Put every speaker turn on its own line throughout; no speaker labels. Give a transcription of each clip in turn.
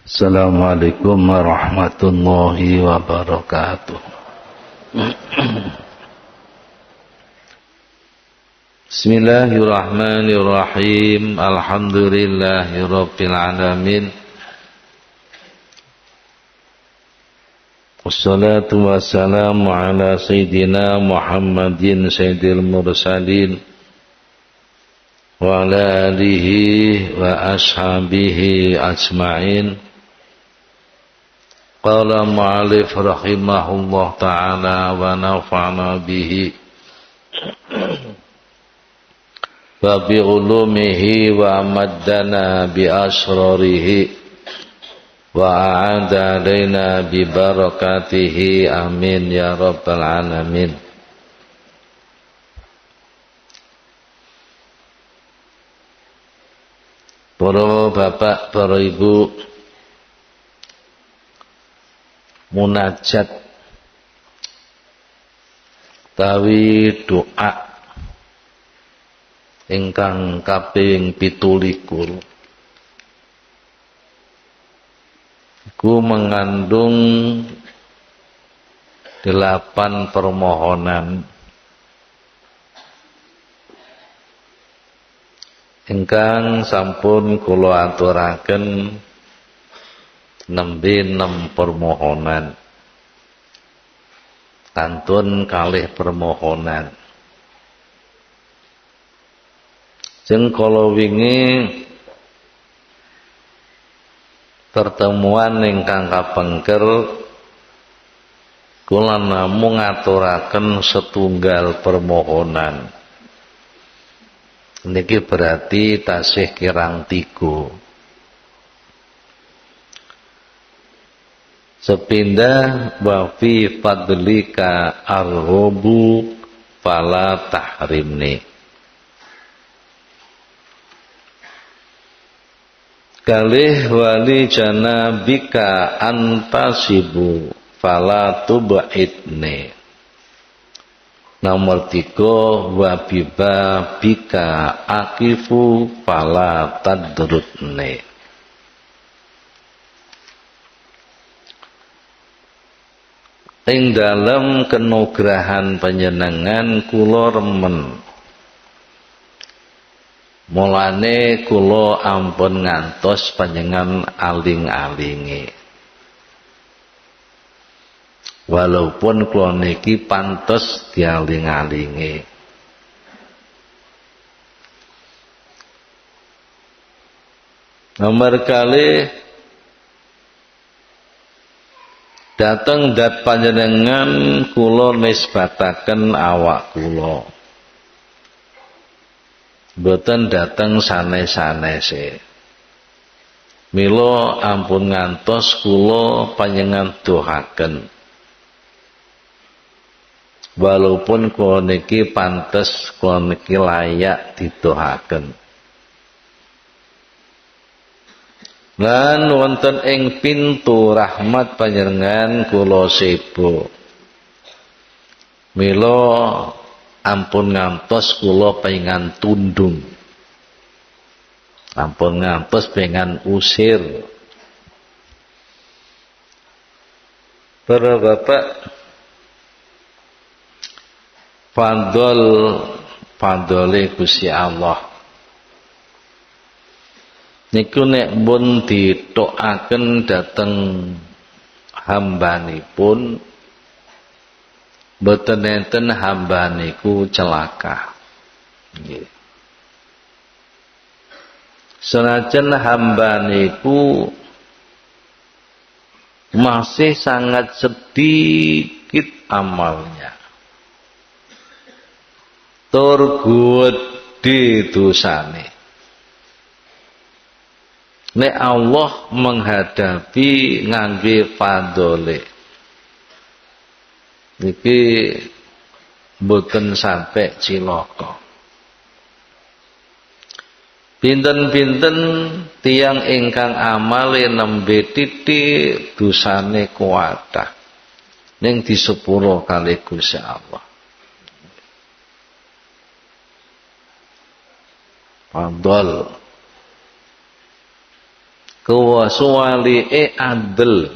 Assalamualaikum warahmatullahi wabarakatuh. Bismillahirrahmanirrahim. Alhamdulillahirabbil alamin. Wassalatu wassalamu ala sayyidina Muhammadin sayyidil mursalin wa ala alihi wa ashabihi ajma'in. Qala mu'alif rahimahullah ta'ala wa nafa'na bihi wa bi ulumihi wa amaddana bi asrarihi wa a'ada alaina bi barakatihi amin ya rabbal alamin. Para bapak, para ibu, munajat tawi doa ingkang kaping 17 iku mengandung 8 permohonan ingkang sampun kula aturaken nembe 6 permohonan kantun kalih permohonan. Jeng kala wingi pertemuan ingkang kapengker kula namung ngaturaken setunggal permohonan. Niki berarti tasih kirang 3. Sepindah wa fi fadlika arghabu fala tahrimni. Kalih wali janabika antasibu fala tub'idni. Nomor 3 wa biba bika akifu fala tadrutni. Ing dalam kenugrahan panjenengan kula remen. Mulane kula ampun ngantos panjenengan aling-alingi. Walaupun kula niki pantes dialing-alingi. Nomor kalih dateng dat panjenengan kula nisbataken awak kula. Mboten dateng sanes-sanese. Mila ampun ngantos kula panjenengan dohaken. Walaupun kula niki pantes, kula niki layak didohaken. Lan wonten ing pintu rahmat panjenengan kula sebo. Mila ampun ngantos kula pengen tundung. Ampun ngantos pengen usir. Para bapak, fadhole Gusti Allah. Niku nek pun ditokaken dhateng hambanipun boten enten hamba niku celaka. Nggih. Senajan hamba niku masih sangat sedikit amalnya. Tur gedhe dosane. Nek Allah menghadapi ngangge fadhole niki boten sampai cilaka. Pinten-pinten tiyang ingkang amale nembe titik dosane kuatah ning disepuro kalih Gusti Allah. Fadhol Kesuwalike adil.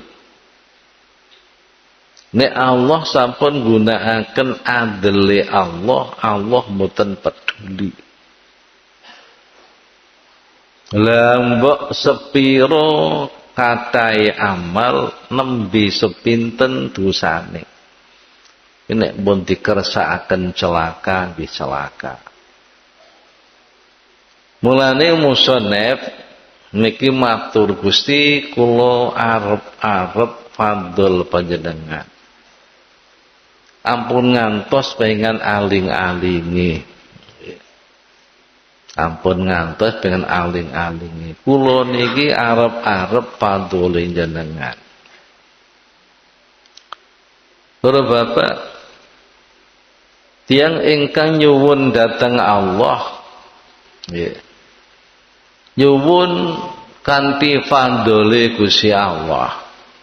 Nek Allah sampun gunakaken adile Allah, Allah mboten peduli. Lah mbok sepiro kathai amal nembe sepinten dosane. Nek pun dikersakaken celaka nggih celaka. Mulane musannaf niki matur Gusti kula arep fadhol panjenengan. Ampun ngantos pengen aling-alingi. Ampun ngantos pengen aling-alingi. Kula niki arep fadhole jenengan. Para bapak, tiyang ingkang nyuwun dhateng Allah, nggih. Nyuwun kanthi fadhole Gusti Allah.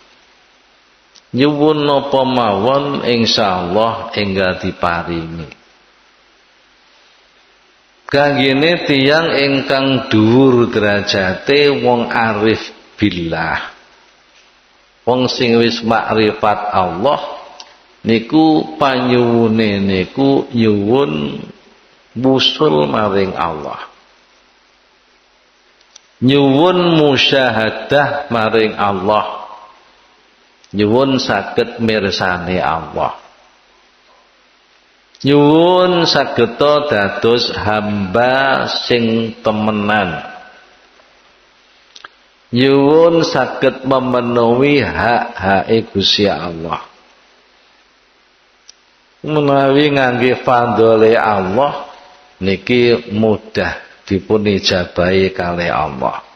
Nyuwun napa mawon insyaallah enggal diparingi. Kanggene tiyang ingkang dhuwur derajate wong arif billah. Wong sing wis makrifat Allah niku panyuwune niku nyuwun wusul maring Allah. Nyuwun musyahadah maring Allah. Nyuwun saged mirsani Allah. Nyuwun sageta dados hamba sing temenan. Nyuwun saged memenuhi hak-hake Gusti Allah. Menawi ngangge fadhole Allah niki mudah dipun ijabahi kalih Allah.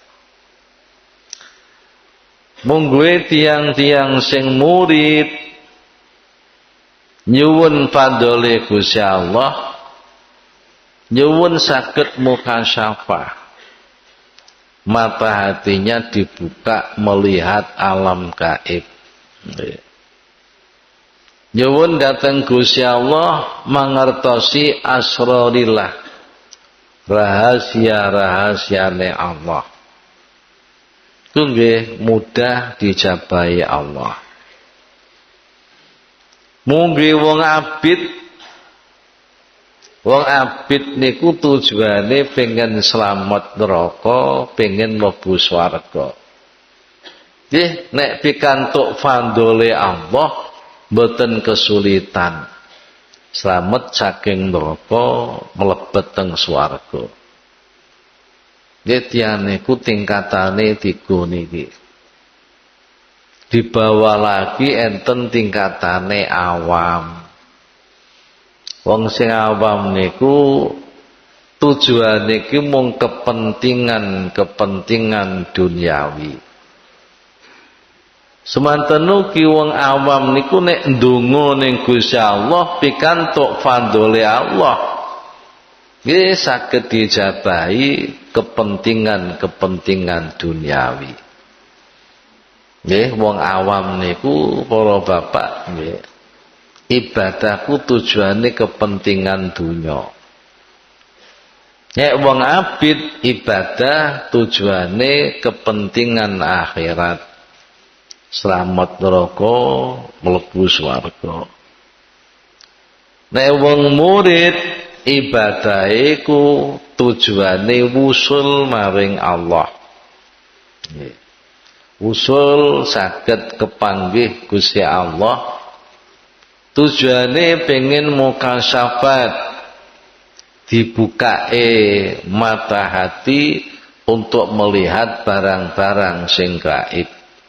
Mungguhe tiang-tiang sing murid nyuwun fadhole Gusti Allah, nyuwun saged mukasyafah. Mata hatinya dibuka melihat alam gaib. Nyuwun dhateng Gusti Allah mangertosi asrarillah, rahasia-rahasiane Allah. Itu nggih mudah dijabahi Allah. Mungge wong abid niku tujuane pengen selamat neraka, pengen mlebu swarga. Nggih, nek pikantuk fadhole Allah mboten kesulitan. Slamet saking neraka mlebet teng swarga. Tiyang niku tingkatane tiga niki. Di bawah lagi enten tingkatane awam. Wong sing awam niku tujuane iki mung kepentingan duniawi. Semanten ugi wong awam niku nek ndonga ning Gusti Allah pikantuk fadhole Allah. Nggih saged dijabahi kepentingan duniawi. Nggih wong awam niku para bapak nggih ibadahku tujuane kepentingan dunya. Nek wong abid ibadah tujuane kepentingan akhirat. Slamet neraka mlebu swarga. Nek wong murid ibadah iku tujuane wusul maring Allah. Wusul saged kepanggih Gusti Allah. Tujuane pengen mukasyafat, dibukae mata hati untuk melihat barang-barang sing gaib.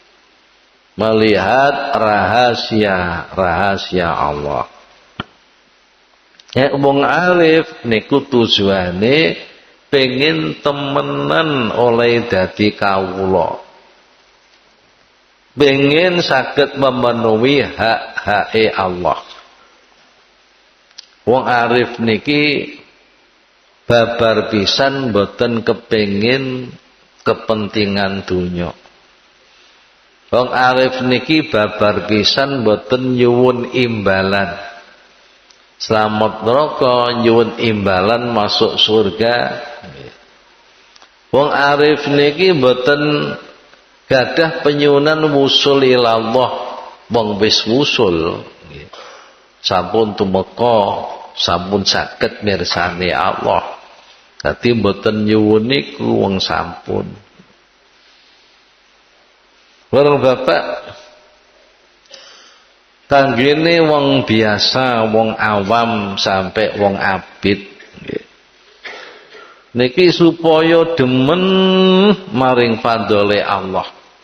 Melihat rahasia Allah. Wong arif niku tujuane pengen temenan oleh dadi kawula. Pengen saged memenuhi hak-hake Allah. Wong arif niki babar pisan boten kepengin kepentingan dunya. Wong arif niki babar pisan boten nyuwun imbalan. Selamat neraka nyuwun imbalan masuk surga. Wong arif niki mboten gadah penyunan wusul ilallah, wong wis wusul sampun tumeka, sampun saged mirsani Allah. Dadi mboten nyuwun niku wong sampun. Warang Bapak kanggene wong biasa, wong awam sampai wong abid niki supaya demen maring fadhole Allah.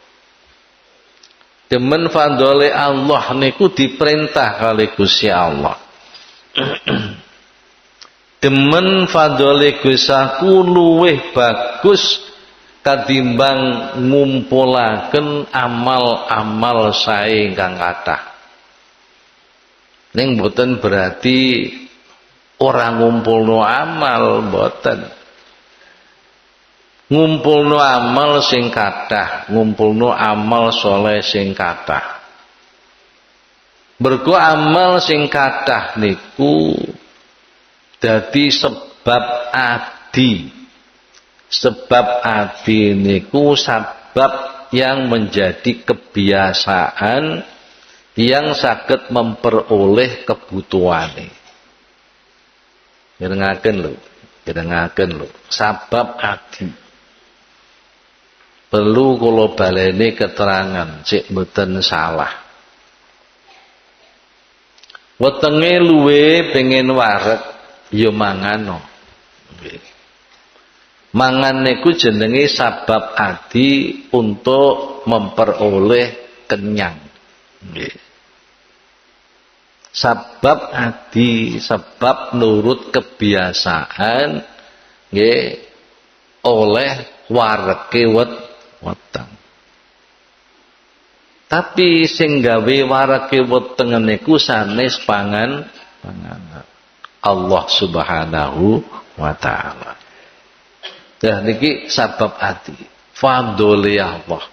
Demen fadhole Allah niku diperintah kali Gusti Allah. Demen fadhole Gustiku luwih bagus katimbang ngumpulaken amal-amal sae ingkang kathah. Ning boten berarti ora ngumpulno amal, boten. Ngumpulno amal sing kathah, ngumpulno amal soleh sing kathah. Mergo amal sing kathah niku dadi sebab adi. Sebab adi niku sebab yang menjadi kebiasaan yang saged memperoleh kebutuhane. Mirengaken lho, sebab adi. Perlu kula baleni keterangan cek mboten salah. Wetenge luwe pengen wareg ya mangano. Mangan niku jenenge sabab adi untuk memperoleh kenyang. Nggih. Sabab adi, sebab nurut kebiasaan nggih oleh warege weteng. Tapi sing gawe warege weteng niku sanes panganan Allah Subhanahu wa taala. Nah niki sabab ati, fadhole Allah.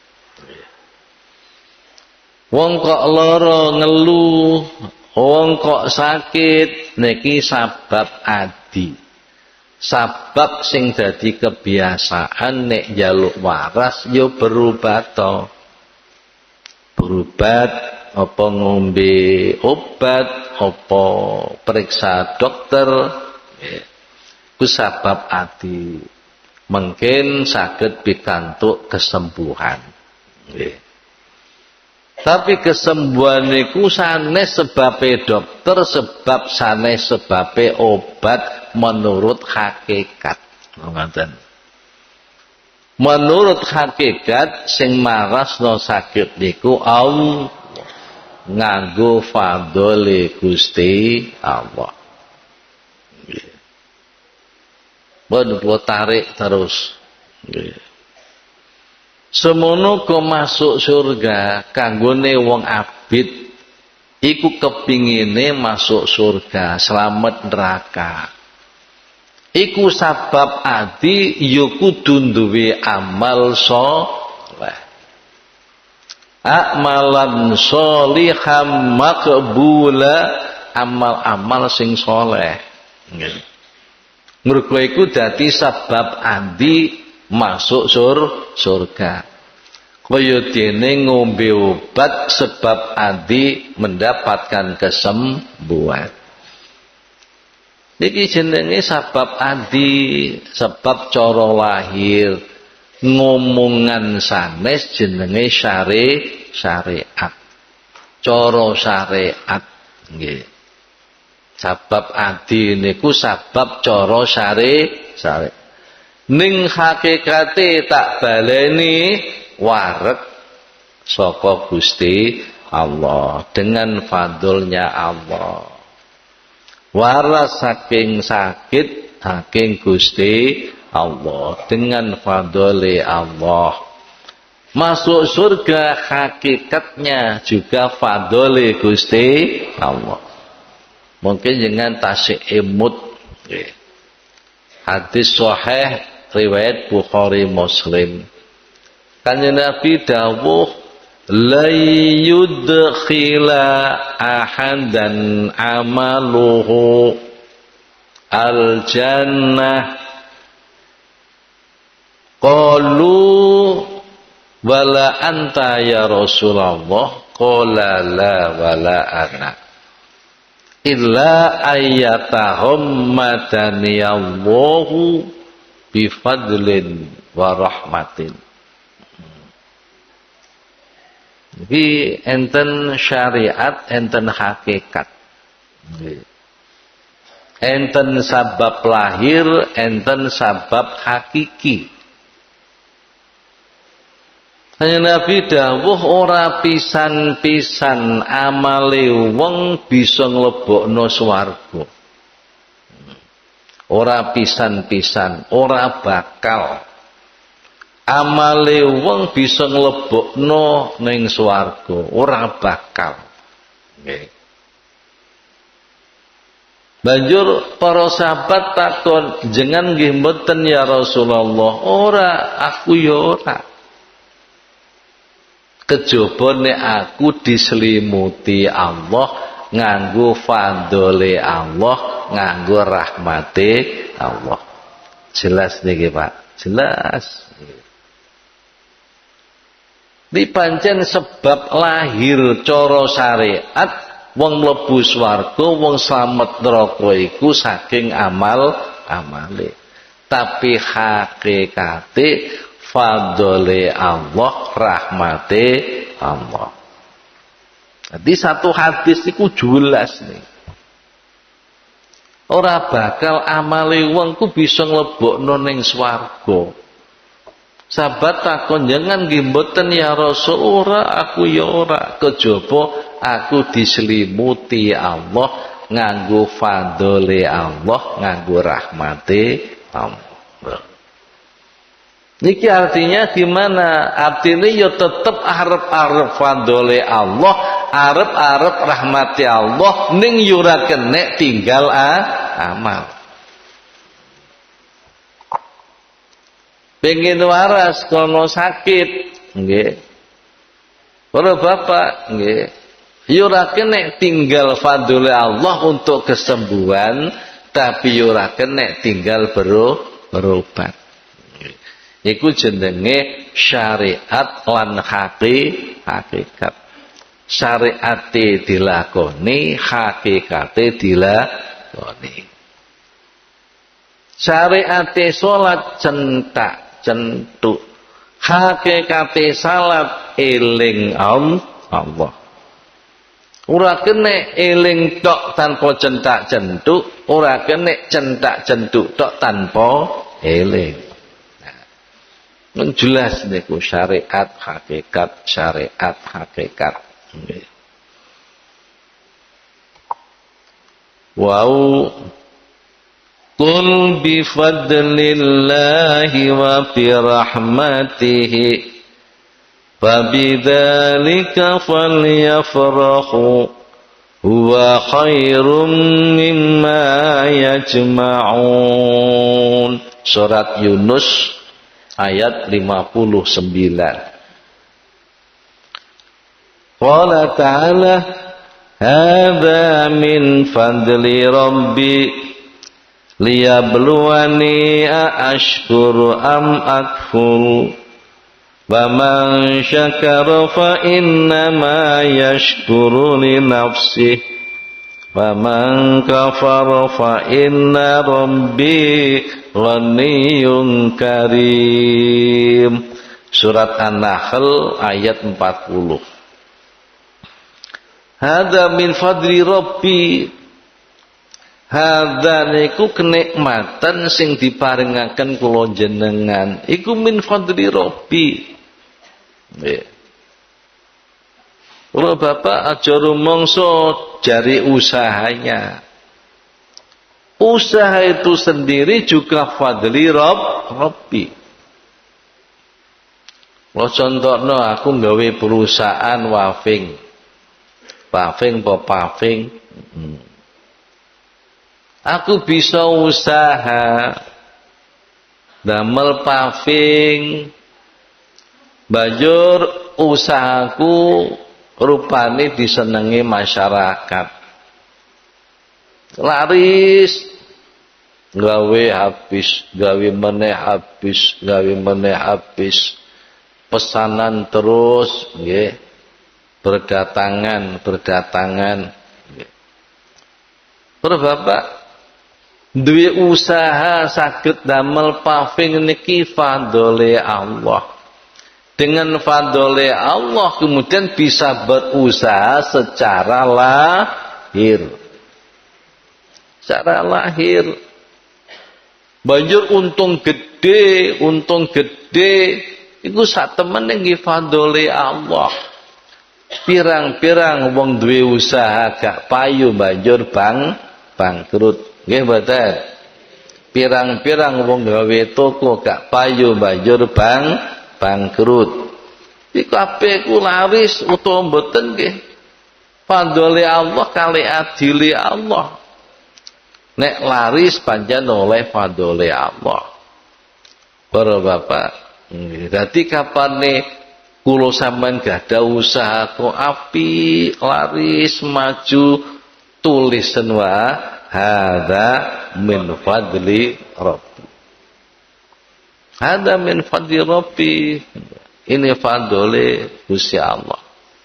Wong kok lara ngeluh, wong kok sakit niki sabab adi. Sabab sing dadi kebiasaan nek njaluk waras yo berobat to. Berobat apa ngombe obat, apa periksa dokter. Ku sabab ati. Mungkin saged pikantuk kesembuhan. Tapi kesembuhan niku sanes sebabe dokter, sebab sanes sebabe obat menurut hakikat. Ngoten. Menurut hakikat sing marasno sakit niku Allah nganggo fadhole Gusti Allah. Nggih. Bon tarik terus. Nggih. Semono kok masuk surga kanggone wong abid iku kepingine masuk surga, selamat neraka. Iku sabab adi ya kudu duwe amal saleh. Amalan sholiham maqbula, amal-amal sing saleh. Nggih. Mergo iku dadi sabab adi masuk surga. Kaya dene ngombe obat sebab adi mendapatkan kesembuhan. Niki jenenge sabab adi, sebab cara lahir. Ngomongan sanes jenenge syariat. Cara syariat nggih. Sabab adi niku sabab cara syariat. Ning hakikate tak baleni wareg saka Gusti Allah dengan fadlnya Allah. Waras saking sakit saking Gusti Allah dengan fadhole Allah. Masuk surga hakikatnya juga fadhole Gusti Allah. Mungkin dengan tasik imut. Hadis sahih riwayat Bukhari Muslim. Kanjeng Nabi dawuh la yudkhila ahadan amaluhu al-jannah Qalu wala anta ya Rasulullah, qala la wala ana illa ayyatahum madaniyallahu bifadlin wa rahmatin. Jadi enten syariat, enten hakikat. Enten sabab lahir, enten sabab hakiki. Hanya Nabi dawuh ora pisan-pisan amale wong bisa nglebokno swarga. Ora pisan-pisan, ora bakal amale wong bisa nglebokno ning swarga, ora bakal. Nggih. Banjur para sahabat takon, "Jenengan nggih mboten ya Rasulullah?" "Ora, aku ya ora." Kejaba nek aku diselimuti Allah nganggo fadhole Allah, nganggo rahmate Allah. Jelas niki Pak, jelas. Di pancen sebab lahir cara syariat wong mlebu swarga, wong slamet neraka iku saking amale. Tapi hakikate fadhole Allah, rahmate Allah. Jadi satu hadis itu jelas nih. Ora bakal amale wong ku bisa nglebokno ning swarga. Sahabat takon, "Jangan nggih mboten ya Rasul?" "Ora, aku ya ora." Kejaba aku diselimuti Allah nganggo fadhole Allah, nganggo rahmate Allah. Niki artinya gimana? Artinya ya tetep arep-arep fadhole Allah, arep-arep rahmati Allah, ning yo ora kenek tinggal amal. Pengen waras kono sakit, nggih. Para bapak, nggih. Yo ora kenek tinggal fadhole Allah untuk kesembuhan, tapi yo ora kenek tinggal berobat. Iku jenenge syariat lan hakikat. Syariate dilakoni, hakikate dilakoni. Syariate salat centak centuk, hakikate salat eling Allah. Ora kene eling tok tanpa centak centuk, ora kene centak centuk tok tanpa eling. Jelas niku syariat hakikat, syariat hakikat. Wow. Qul bi fadlillahi wa bi rahmatihi fabidzalika falyafrahu huwa khairum mimma yajma'un. Surat Yunus ayat 59. Qala ta'ala hadza min fadli rabbi liyabluwani ashkuru am akfuru wa man syakara fa innama yashkuru li nafsihi wa man kafara fa inna rabbi ghaniyyun karim. Surat An-Nahl ayat 40. Hadza min fadli rabbi. Hadza niku kenikmatan sing diparingaken kula jenengan iku min fadli rabbi. Nggih. Kula bapak aja rumangsa jari usahanya. Usaha itu sendiri juga fadli rabbi. Kalau contohnya aku nggawe perusahaan wafing. Paving apa paving? Aku bisa usaha damel paving. Banjur usahaku rupane disenengi masyarakat. Laris gawe habis, gawe meneh habis, gawe meneh habis. Pesanan terus nggih. Berdatangan. Nggih. Para bapak duwe usaha saged damel paving niki fadhole Allah. Dengan fadhole Allah kemudian bisa berusaha secara lahir. Secara lahir. Banjur untung gede iku sak temene nggih fadhole Allah. Pirang-pirang wong duwe usaha gak payu banjur bangkrut. Nggih mboten. Pirang-pirang wong gawe toko gak payu banjur bangkrut. Iku kabeh ku laris utawa mboten nggih. Fadhole Allah kali adile Allah. Nek laris pancen oleh fadhole Allah. Para bapak, nggih. Dadi kapane kula sampean gadah usaha kok apik, laris, maju, tulisan wa hadza min fadli Rabbi. Hadza min fadli Rabbi. Ini fadhole Gusti Allah.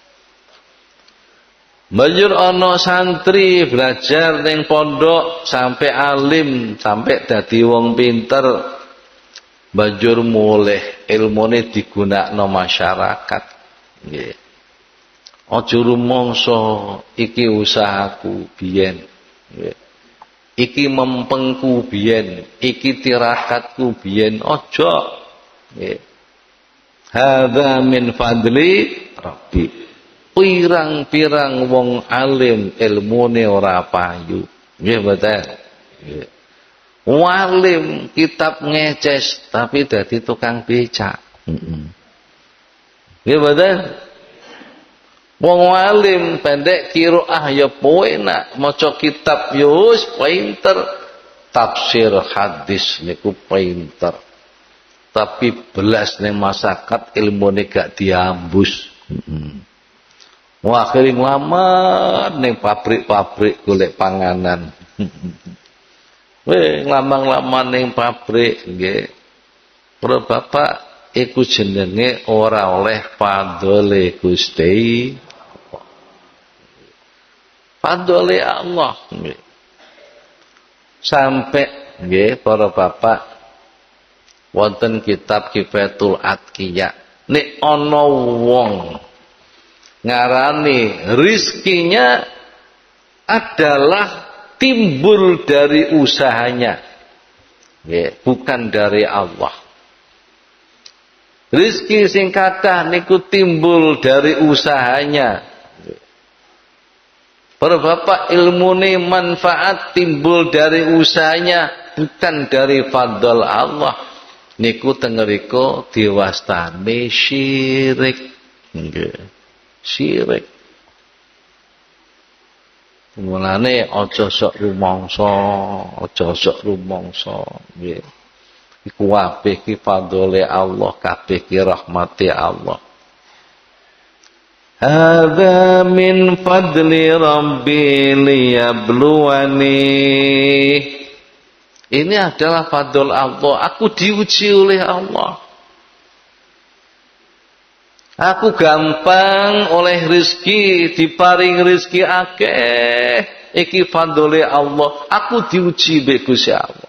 Banjur ana santri belajar ning pondok sampai alim, sampai dadi wong pinter. Banjur mulih ilmune digunakno masyarakat. Nggih. Aja rumangsa iki usahaku biyen. Nggih. Iki mempengku biyen, iki tirakatku biyen, aja. Nggih. Hadza min fadli Rabbi. Pirang-pirang wong alim ilmune ora payu. Nggih mboten? Nggih. Walim kitab ngeces tapi dadi tukang becak. Nggih mboten? Wong walim pendek qiraah ya penak, maca kitab ya wis pinter, tafsir hadis niku pinter. Tapi belas ning masyarakat ilmune gak diambus. Wah akhire nglamar ning pabrik-pabrik golek panganan. Nglamang-lamang ning pabrik nggih. Para bapak iku jenenge ora oleh fadhole Gusti. Fadhole Allah nggih. Sampai nggih para bapak wonten kitab Kifayatul Atqiya. Nek ana wong ngarani rizkinya adalah timbul dari usahanya, bukan dari Allah. Rizki sing kathah niku timbul dari usahanya. Para bapak ilmune manfaat timbul dari usahanya, bukan dari fadl Allah. Niku tengeriko diwastani syirik. Syirik. Mulane aja sok rumangsa, nggih. Iku kabeh ki fadhole Allah, kabeh ki rahmati Allah. Hadza min fadli Rabbi liyabluwani. Ini adalah fadl Allah. Aku diuji oleh Allah. Aku gampang oleh rizki, diparing rizki akeh. Iki fadhole Allah. Aku diuji mbek Gusti Allah.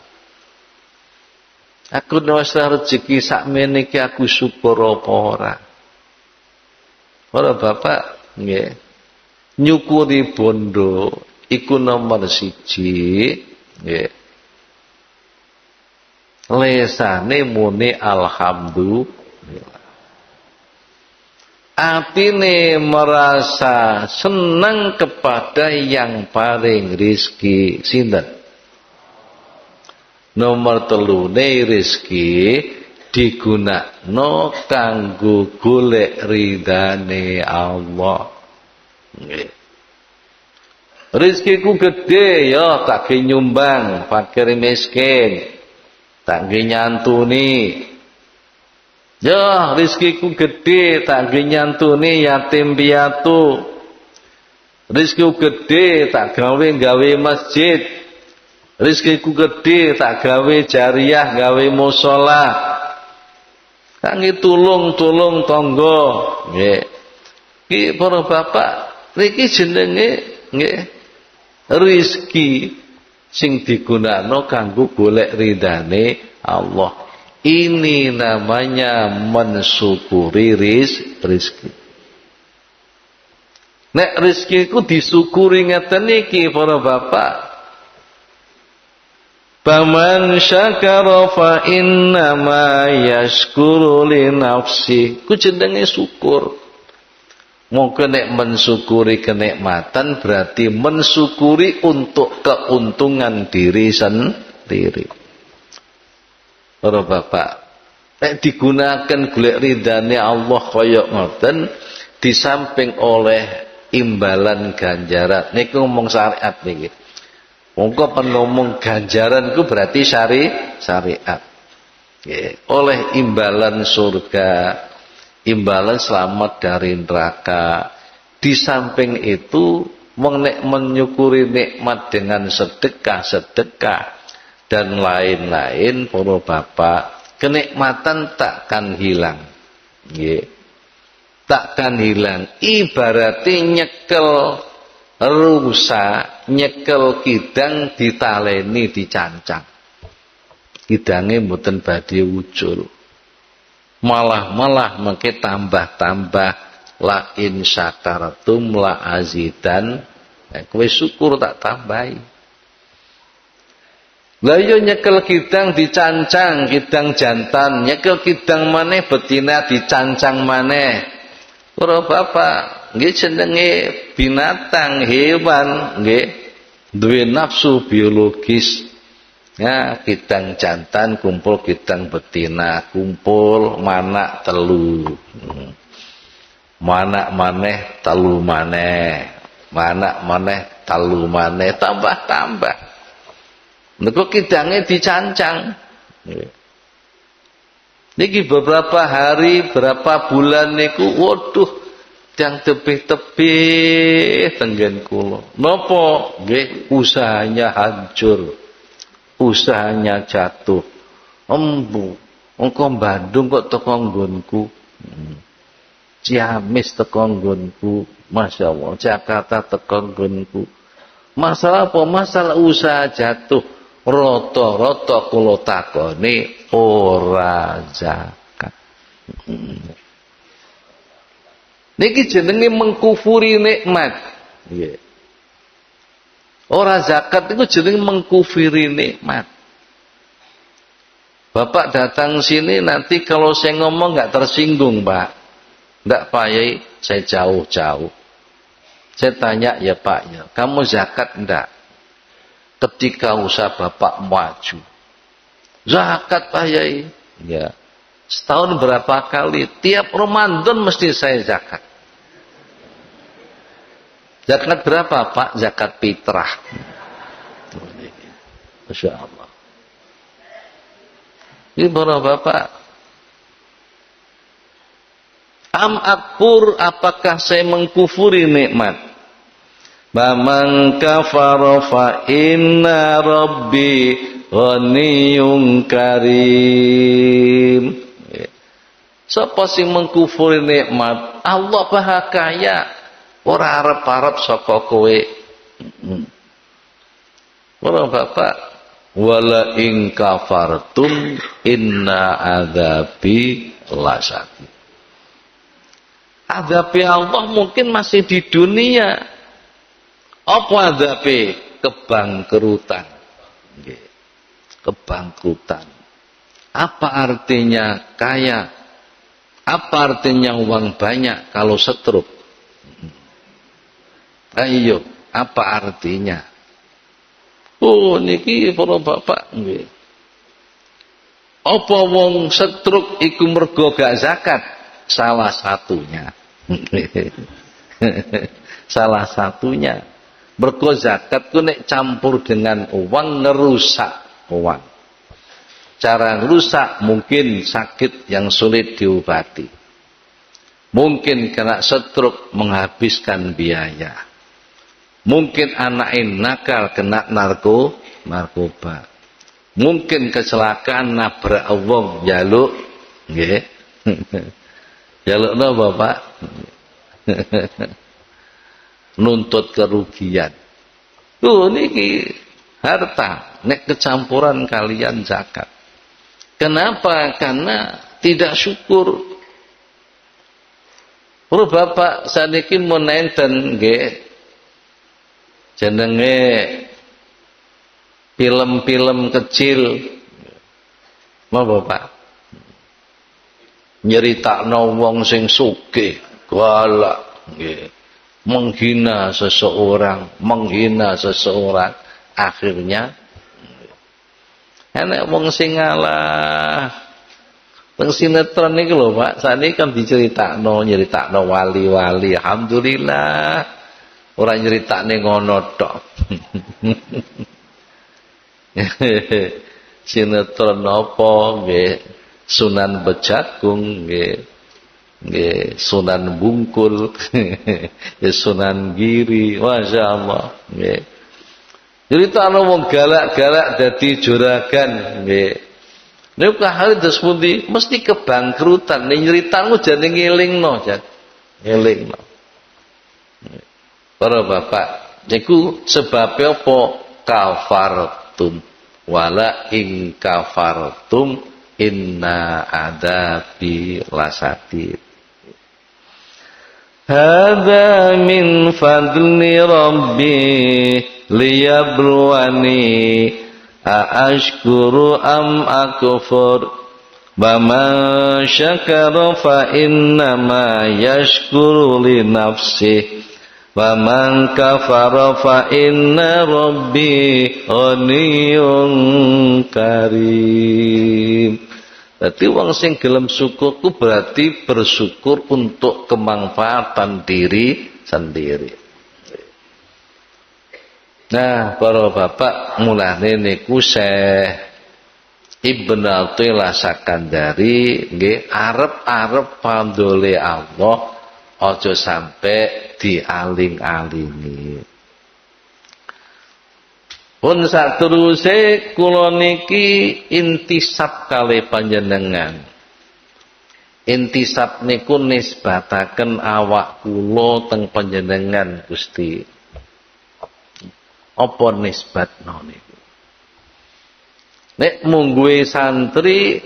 Aku wis rezeki sakmene iki aku syukur apa ora. Para bapak nggih. Nyukuri bondo iku nomor 1 nggih. Lesane muni alhamdulillah. Atine merasa senang kepada yang paling rizki. Sinten? Nomor 3 rizki digunakno kanggo golek ridane Allah. Nggih. Rizkiku gede ya tak nyumbang fakir miskin. Tak nyantuni. Ya rizkiku gede tak nyantuni yatim piatu. Rizkiku gede tak gawe masjid. Rizkiku gede tak gawe jariah, gawe musala. Kangge tulung tangga. Nggih. Iki para bapak niki jenenge nggih rezeki sing digunakno kanggo golek ridane Allah. Ini namanya mensyukuri rezeki. Nek rezeki ku disyukuri ngeten iki para bapak. Faman syakara fa innama yashkuru li nafsi. Ku jenenge syukur. Mungkin nek mensyukuri kenikmatan berarti mensyukuri untuk keuntungan diri sendiri. Para bapak, nek digunakan golek ridane Allah kaya ngoten di samping oleh imbalan ganjaran. Niku ngomong syariat niki. Mongko pen ngomong ganjaran ku berarti syariat. Oleh imbalan surga, imbalan selamat dari neraka. Di samping itu menyukuri nikmat dengan sedekah dan lain-lain para bapak, kenikmatan takkan hilang. Nggih. Takkan hilang. Ibaratnya nyekel rusa, nyekel kidang ditaleni dicancang. Kidange mboten badhe wujul. Malah mengke tambah la in syakartum la azidan. Kowe syukur tak tambahi. Lah yo nyekel kidang dicancang, kidang jantan, nyekel kidang maneh betina dicancang maneh. Para bapak, nggih jenenge binatang, hewan, nggih duwe nafsu biologis. Ya, kidang jantan kumpul kidang betina, kumpul manak telu. Manak maneh telu maneh. Manak maneh telu maneh, tambah. Niku kidange dicancang. Niki beberapa hari, berapa bulan niku waduh yang tebih-tebih tenggen kula. Napa? Nggih, usahanya hancur. Usahanya jatuh. Embu, engko Bandung kok teko nggonku. Ciamis teko nggonku. Masyaallah, Jakarta teko nggonku. Masalah apa? Masalah usaha jatuh. Rata-rata kula takoni ora zakat. Niki jenenge mengkufuri nikmat. Nggih. Ora zakat itu jenenge mengkufuri nikmat. Bapak datang sini nanti kalau saya ngomong nggak tersinggung, Pak. Enggak, Pak Yai, saya jauh-jauh. Saya tanya, ya Pak, ya, kamu zakat enggak? Ketika usaha Bapak maju. Zakat, Pak Yai. Ya. Setahun berapa kali? Tiap Ramadan mesti saya zakat. Zakat berapa, Pak? Zakat fitrah. Masya Allah. Ini para bapak. Am akfur, apakah saya mengkufuri nikmat? Mamang kafara fa inna rabbi ghaniyun karim. Sapa sing mengkufuri nikmat? Allah Maha Kaya. Ora arep-arep saka kowe. Para bapak, wala in kafartum inna adzabi lasyadid. Adzabe Allah mungkin masih di dunia. Apa adzabe? Kebangkrutan. Nggih. Kebangkrutan. Apa artinya kaya? Apa artinya uang banyak kalau setruk? Ayo, apa artinya? Oh, niki para bapak nggih. Apa wong setruk iku mergo gak zakat? Salah satunya. Salah satunya. Mergo zakat ku nek campur dengan uang ngerusak uang. Cara ngerusak mungkin sakit yang sulit diobati. Mungkin kena setruk menghabiskan biaya. Mungkin anake nakal kena narkoba. Mungkin kecelakaan nabrak wong njaluk nggih. Njalukno Bapak. Nuntut kerugian. Niki harta nek kecampuran kalian zakat. Kenapa? Karena tidak syukur. Bapak saniki mun enten nggih jenenge film-film kecil mau Bapak nyeritakno wong sing sugih galak nggih menghina seseorang akhirnya enek wong sing ngalah teng sinetron niku lho Pak sakniki kan diceritakno nyeritakno wali-wali alhamdulillah ora nyeritakne ngono tok. Sinetron apa nggih Sunan Bejagung nggih Sunan Bungkul Sunan Giri masyaallah nggih nyeritakno wong galak-galak dadi juragan nggih niku kahari dos pundi mesti kebangkrutan nek nyeritakmu jane ngelingno ngelingno. Para bapak, niku sebabnya apa? Kafartum wala in kafartum inna adabi lasadid. Hadza min fadli rabbi liyabluwani aashkuru am akfur baman syakara fa innama yashkuru li nafsihi wa man kafara fa inna rabbi ghaniyyun karim. Berarti wong sing gelem syukur ku berarti bersyukur untuk kemanfaatan diri sendiri. Nah, para bapak mulane niku Syekh Ibnu Athaillah Sakandari nggih arep-arep pandole Allah aja sampai dialing-alingi. Pun sateruse kula niki intisab kalih panjenengan. Intisab niku nisbataken awak kula teng panjenengan Gusti. Apa nisbatno niku? Nek mungguhe santri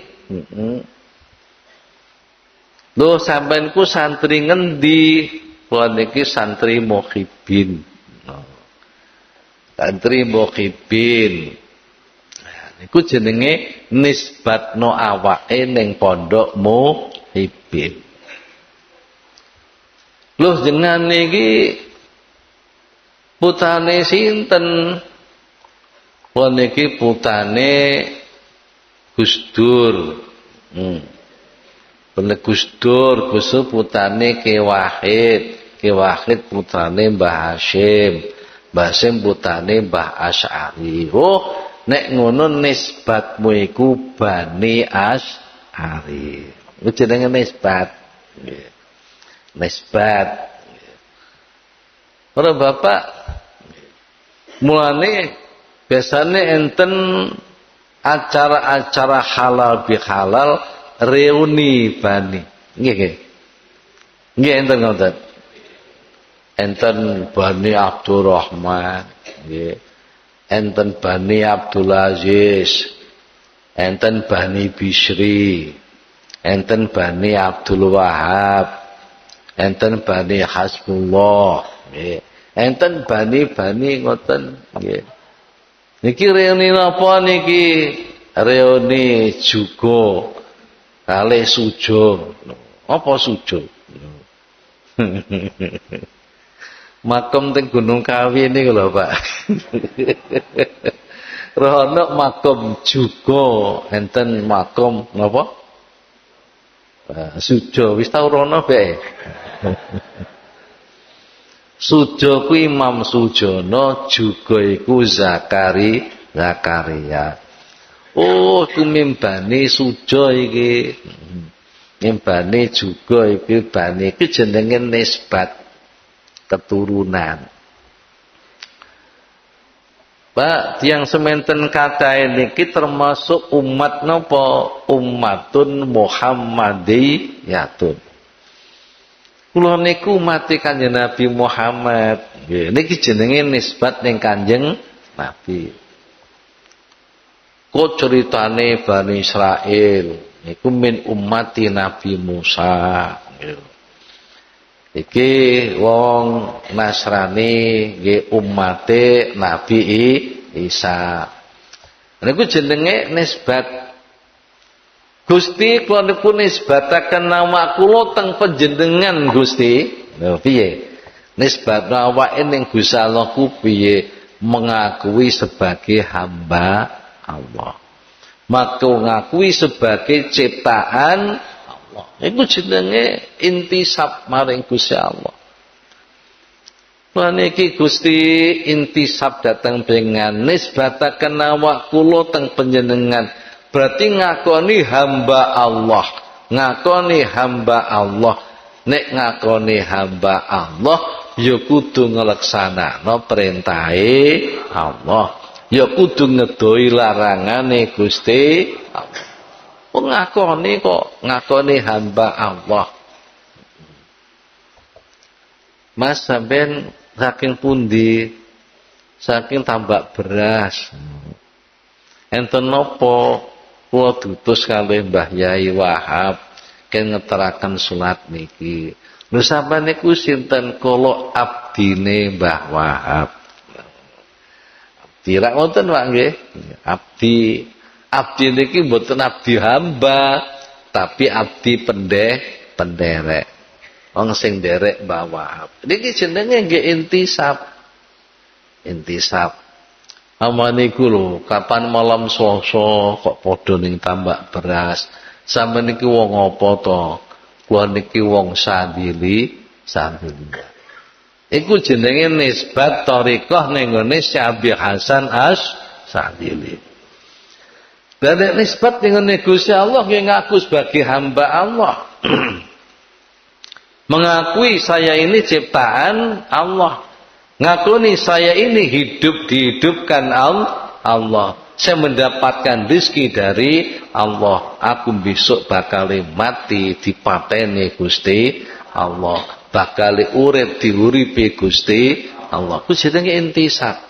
lho sampean ku santri ngendi? Kula niki santri Muhibin. Santri Muhibin. Niku jenenge nisbatno awake ning pondok Muhibin. Lho jenengan niki putane sinten? Kula niki putane Gus Dur. Gus Dur, Gus Dur putane Ki Wahid, Ki Wahid putrane Mbah Hasyim, Mbah Hasyim putrane Mbah Asy'ari. Oh, nek ngono nisbatmu iku Bani Asy'ari. Iku jenenge nisbat. Nisbat. Ora Bapak mulane biasane enten acara-acara halal bihalal reuni bani. Nggih nggih. Nggih enten ngoten. Enten Bani Abdurrahman, nggih. Enten Bani Abdul Aziz. Enten Bani Bisri. Enten Bani Abdul Wahab. Enten Bani Hasbullah, nggih. Enten bani-bani ngoten, nggih. Niki reuni napa niki? Reuni Jugo. Kalih Sujo. Apa Sujo? Makom teng Gunung Kawi niku lho, Pak. Rono makom Jugo, enten makom napa? Sujo wis tau rono bae. Sujo ku Imam Sujono, Jugo iku Zakaria. Oh, ku mimbani Sujo iki. Mimbani Jugo iki bani iki jenenge nisbat keturunan. Pak, tiang sementen kata niki termasuk umat napa? Ummatun Muhammadiyatun. Kula niku umat Kanjeng Nabi Muhammad. Nggih, niki jenenge nisbat ning Kanjeng Nabi. Kok ceritane Bani Israil niku min ummati Nabi Musa. Iki wong Nasrani nggih ummate Nabi Isa. Niku jenenge nisbat. Gusti kula niku nisbataken nama kula teng panjenengan Gusti. Lha piye? Nisbatna awake ning Gusti Allah ku piye? Mengakui sebagai hamba Allah. Maka ngakui sebagai ciptaan Allah. Itu jenenge intisab maring Gusti Allah. Lan iki Gusti intisab dateng dengan nisbataken awak kula teng panjenengan. Berarti ngakoni hamba Allah. Ngakoni hamba Allah. Nek ngakoni hamba Allah ya kudu ngleksanakno perintahe Allah. Ya kudu ngedoi larangane Gusti Allah. Ngakoni kok ngakoni hamba Allah. Mas sampean saking pundi? Saking tambak beras. Enten napa kula dutus kalih Mbah Yai Wahab ken ngeteraken salat niki. Lho sampean niku sinten? Kula abdine Mbah Wahab. Tidak ngoten Pak nggih. Abdi niki mboten abdi hamba, tapi abdi penderek. Wong sing nderek Mbah Wahab. Niki jenenge nggih intisab. Intisab. Amane iku lho, kapan malam Selasa kok padha ning tambak beras. Sampeyan niki wong apa to? Kula niki wong Sandili. Iku jenenge nisbat thariqah ning ngene Syekh Hasan As-Sandili. Dan nisbat ning ngene Gusti Allah nggih ngaku sebagai hamba Allah. Mengakui saya ini ciptaan Allah. Ngakuni saya ini dihidupkan Allah. Saya mendapatkan rezeki dari Allah. Aku besok bakal mati dipateni Gusti Allah. Bakal urip diuripi Gusti Allah. Ku jenenge intisab.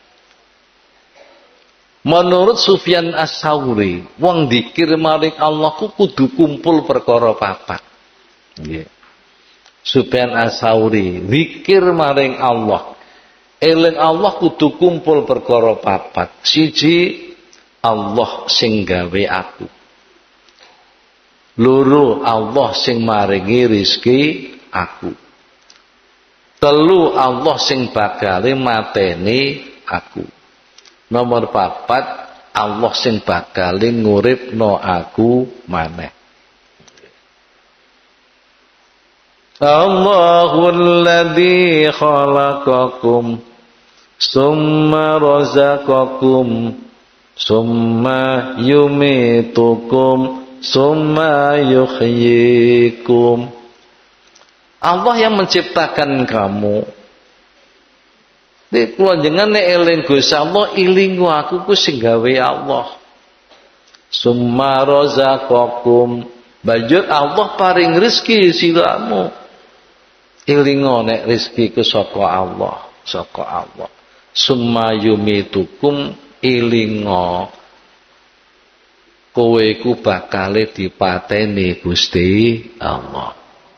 Menurut Sufyan As-Sauri, wong dzikir maring Allah ku kudu kumpul perkara papat. Nggih. Sufyan As-Sauri, zikir maring Allah. Eling Allah kudu kumpul perkara papat. Siji, Allah sing gawe aku. Loro, Allah sing maringi rezeki aku. Telu, Allah sing bakal mateni aku. Nomor papat, Allah sing bakal nguripno aku maneh. Allahul ladzi khalaqakum summa razaqakum summa yumitukum summa yuhyikum. Allah yang menciptakan kamu. Nek kula jenengan nek eling Gusti Allah ilingu aku ku sing gawe Allah. Summa razaqakum, banjur Allah paring rezeki siramu. Ilingo nek rezeki ku saka Allah, saka Allah. Summa yumitukum, ilingo kowe ku bakale dipateni Gusti Allah.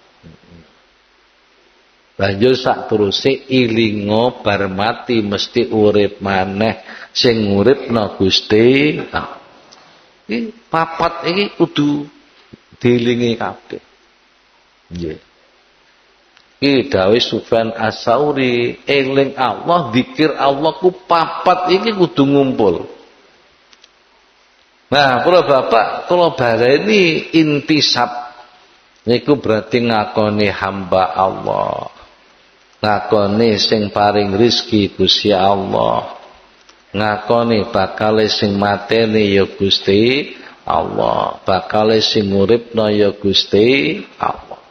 Banjur sak teruse ilingo bar mati mesti urip maneh, sing nguripna Gusti Allah. Iki papat iki kudu dielingi kabeh. Nggih. Iki dawuh Sufyan As-Sauri, eling Allah, zikir Allah ku papat iki kudu ngumpul. Nah, para bapak, kula baleni intisab niku berarti ngakoni hamba Allah. Ngakoni sing paring rezeki Gusti Allah. Ngakoni bakal sing mateni ya Gusti Allah, bakal sing nguripno ya Gusti Allah.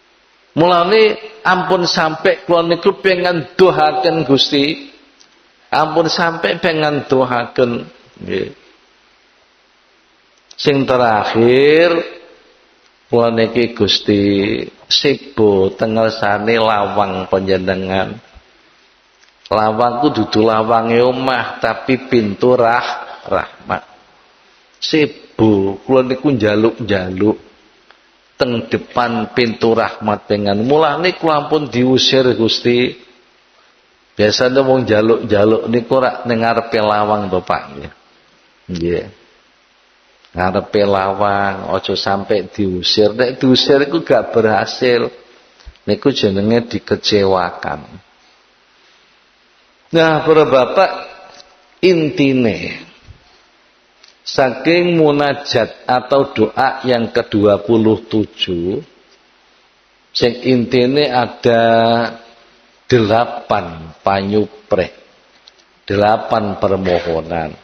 Mulane ampun sampai kula niku pengen dohaken Gusti Ampun sampai pengen doaken nggih. Sing terakhir kula niki Gusti sibo tengersane lawang panjenengan. Lawang ku dudu lawange omah tapi pintu rahmat. Sibo kula niku njaluk-njaluk teng depan pintu rahmat pengen. Mulane kula ampun diusir Gusti. Biasane wong njaluk-njaluk niku rak ning ngarepe lawang to Pak nggih. Nggih. Ngarepe lawang aja sampai diusir. Nek diusir iku gak berhasil. Niku jenenge dikecewakan. Nah, para bapak intine saking munajat atau doa yang ke-27 sing intine ada 8 panyupreh, 8 permohonan.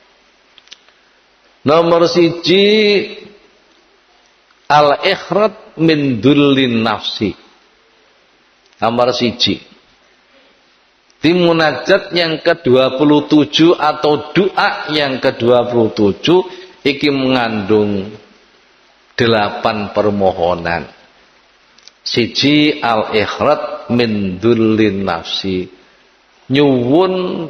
Nomor 1 al-ikhrad min dullin nafsi. Nomor 1 di munajat yang ke-27 atau doa yang ke-27 iki mengandung 8 permohonan. 1 al-ikhrad min dullin nafsi, nyuwun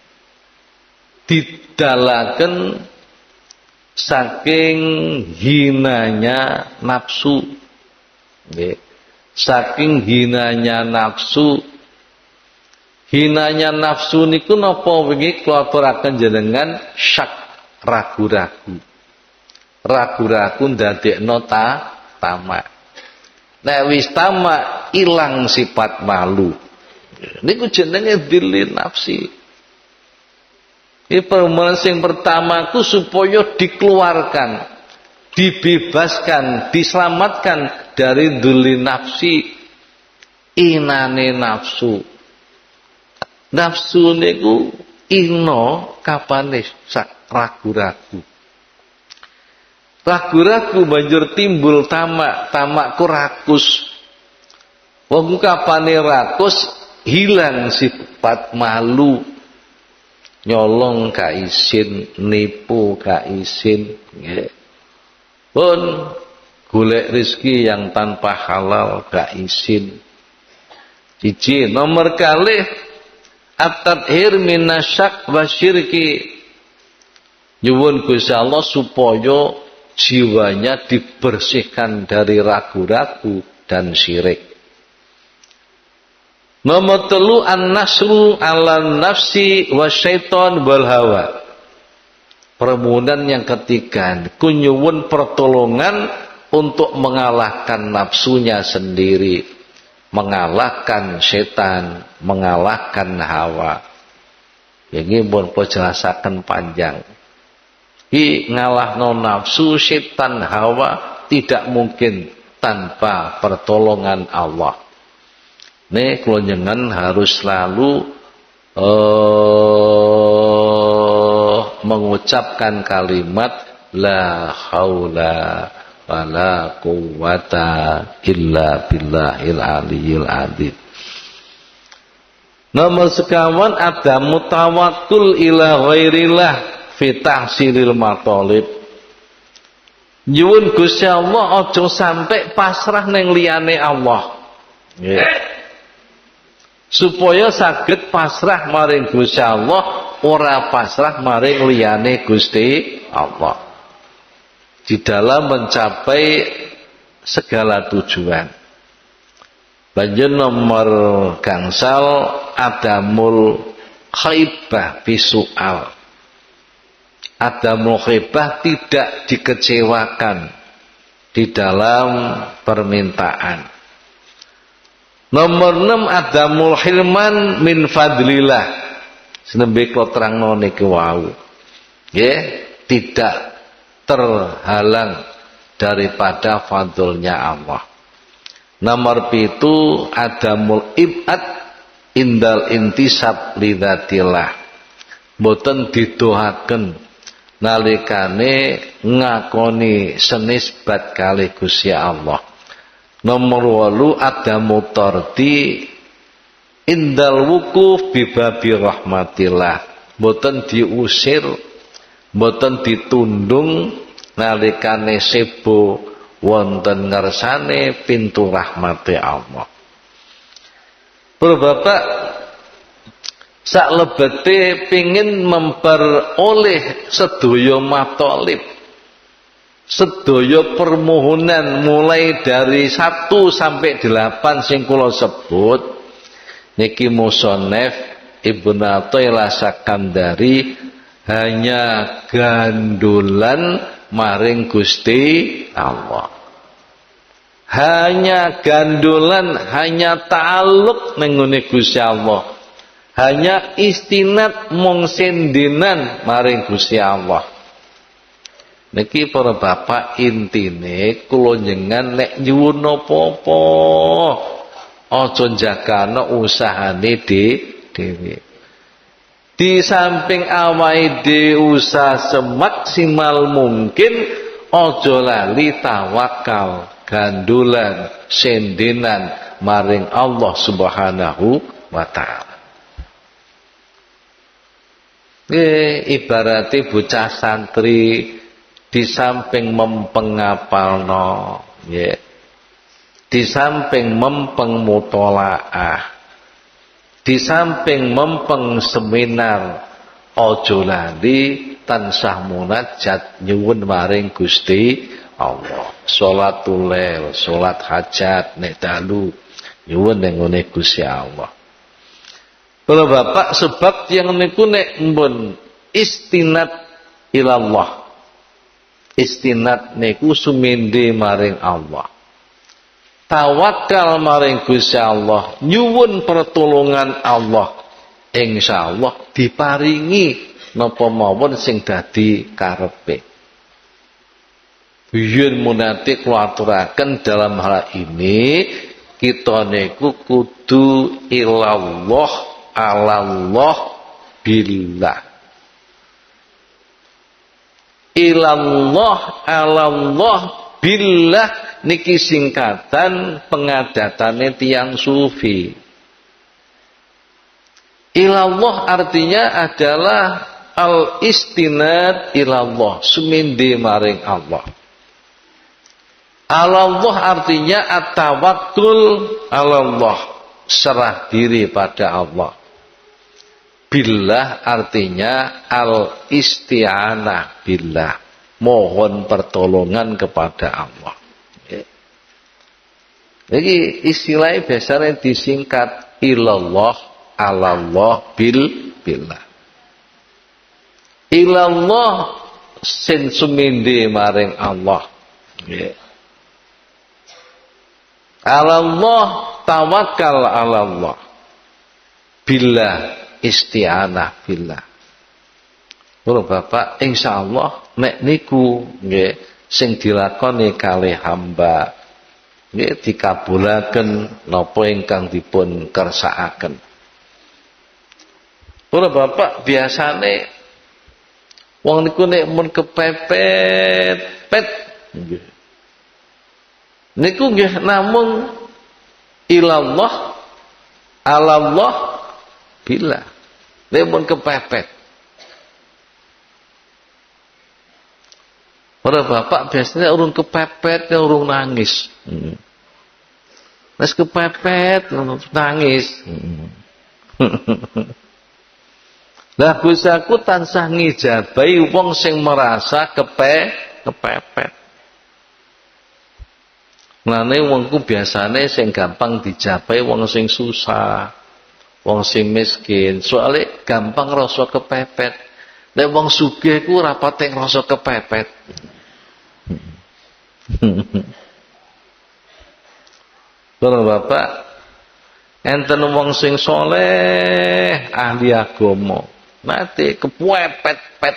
didalaken saking hinanya nafsu. Nggih. Saking hinanya nafsu. Hinanya nafsu niku napa wingi kula aturaken jenengan syak, ragu-ragu. Ragu-ragu ndadekno tamak. Nek wis tamak ilang sifat malu. Niku jenenge dzilli nafsi. Ini permohonan yang pertama ku supaya dikeluarkan, dibebaskan, diselamatkan dari dzilli nafsi, inane nafsu. Nafsu niku ino kapane sak ragu-ragu. Ragu-ragu banjur timbul tamak, tamakku rakus. Wong kapane rakus hilang sifat malu. Nyolong gak isin, nipu gak isin, nggih. Pun golek rezeki yang tanpa halal gak isin. 1 nomor kalih at-tathhir minasyak wa syirki. Nyuwun Gusti Allah supaya jiwanya dibersihkan dari ragu-ragu dan syirik. Nomor 3 an-nasru ala nafsi wa syaiton wal hawa. Permohonan yang ketiga, kunyuwun pertolongan untuk mengalahkan nafsunya sendiri, mengalahkan setan, mengalahkan hawa. Ini pun penjelasaken panjang. Ngalahno nafsu, setan, hawa tidak mungkin tanpa pertolongan Allah. Nih kelonjengan harus selalu mengucapkan kalimat la haula wala quwata illa billahil aliyyil adzim. Nomor sekawan ada mutawakkul ila ghairillah fi tahsilil matalib. Nyuwun Gusti Allah aja sampai pasrah ning liyane Allah. Nggih. Supaya saged pasrah maring Gusti Allah, ora pasrah maring liyane Gusti Allah. Di dalam mencapai segala tujuan. Banjur nomor gangsal adamul khaibah bisual. Adamul khaibah tidak dikecewakan di dalam permintaan. Nomor 6 adamul hilman min fadlillah. Senembe kula terangno niki wau. Nggih, tidak terhalang daripada fadlnya Allah. Nomor 7 adamul ibad indal intisab lidzatillah. Mboten didoaken nalikane ngakoni senisbat kalih Gusti Allah. Nomor 8 adamu tordi indal wukuf bi babi rahmatillah, boten diusir, boten ditundung nalikane sebo wonten ngersane pintu rahmati Allah. Para bapak sak lebete pingin memperoleh sedaya matolib, sedaya permohonan mulai dari 1 sampai 8 sing kula sebut niki musonef Ibnu Athaillah Sakandari hanya gandulan maring Gusti Allah. Hanya gandulan, hanya ta'alluq nengone Gusti Allah. Hanya istinad mung sendenan maring Gusti Allah. Niki para bapak intine kula njenengan nek nyuwun apa-apa aja jagana usahane dhewe. Di samping awake dhewe usaha semaksimal mungkin aja lali tawakal, gandulan, sendenan maring Allah Subhanahu wa taala. Ibarate bocah santri di samping mempeng ngapalno, di samping mempeng mutolaah, di samping mempeng seminar, ojo lali tansah munajat nyuwun maring Gusti Allah. Salatul lail, salat hajat nek dalu nyuwun ning ngene Gusti Allah. Kalau bapak sebab yang niku nek mbon istinad ilallah. Istinad niku sumende maring Allah. Tawakal maring Gusti Allah, nyuwun pertolongan Allah. Insyaallah diparingi napa mawon sing dadi karepe. Biyen munate kula aturaken dalam hal ini kita niku kudu ilallah alallah billah. Ilallah alallah billah niki singkatan pengadatane tiyang sufi. Ilallah artinya adalah al istinad ilallah, sumende maring Allah. Alallah artinya at-tawakkul alallah, serah diri pada Allah. Billah artinya al-isti'anah billah, mohon pertolongan kepada Allah. Jadi istilahnya biasanya disingkat ilallah, alallah, billah. Ilallah sin suminde maring Allah. Alallah tawakal alallah. Billah isti'anah billah. Lho Bapak, insyaallah nek niku nggih sing dilakoni kalih hamba nggih dikabulaken napa ingkang dipun kersakaken. Lho Bapak, biasane wong niku nek mun kepepet pet nggih. Niku nggih namung ilallah alallah billah. Nek mun kepepet. Para bapak biasanya urung kepepet, urung nangis. Wis kepepet nangis. Lah Gustiku tansah ngijabahi wong sing merasa kepepet. Lane wongku biasane sing gampang dijabahi wong sing susah, wong sing miskin. Soale gampang rasa kepepet. Nek wong sugih ku ora patek rasa kepepet. Lho Bapak, enten wong sing saleh, ahli agama, mate kepepet-pet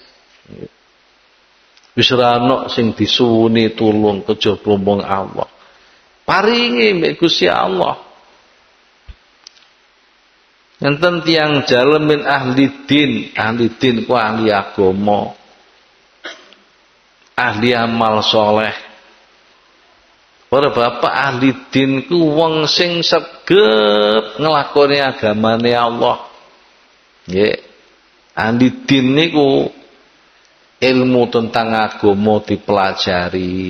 wis ora ana sing disuwuni tulung kejaba mung Allah. Paringi mek Gusti Allah. Enten tiyang jalemin ahli din ku ahli agama, ahli amal soleh, Para bapak ahli din ku wong sing saged nglakoni agamane Allah. Nggih. Ahli din niku ilmu tentang agama dipelajari,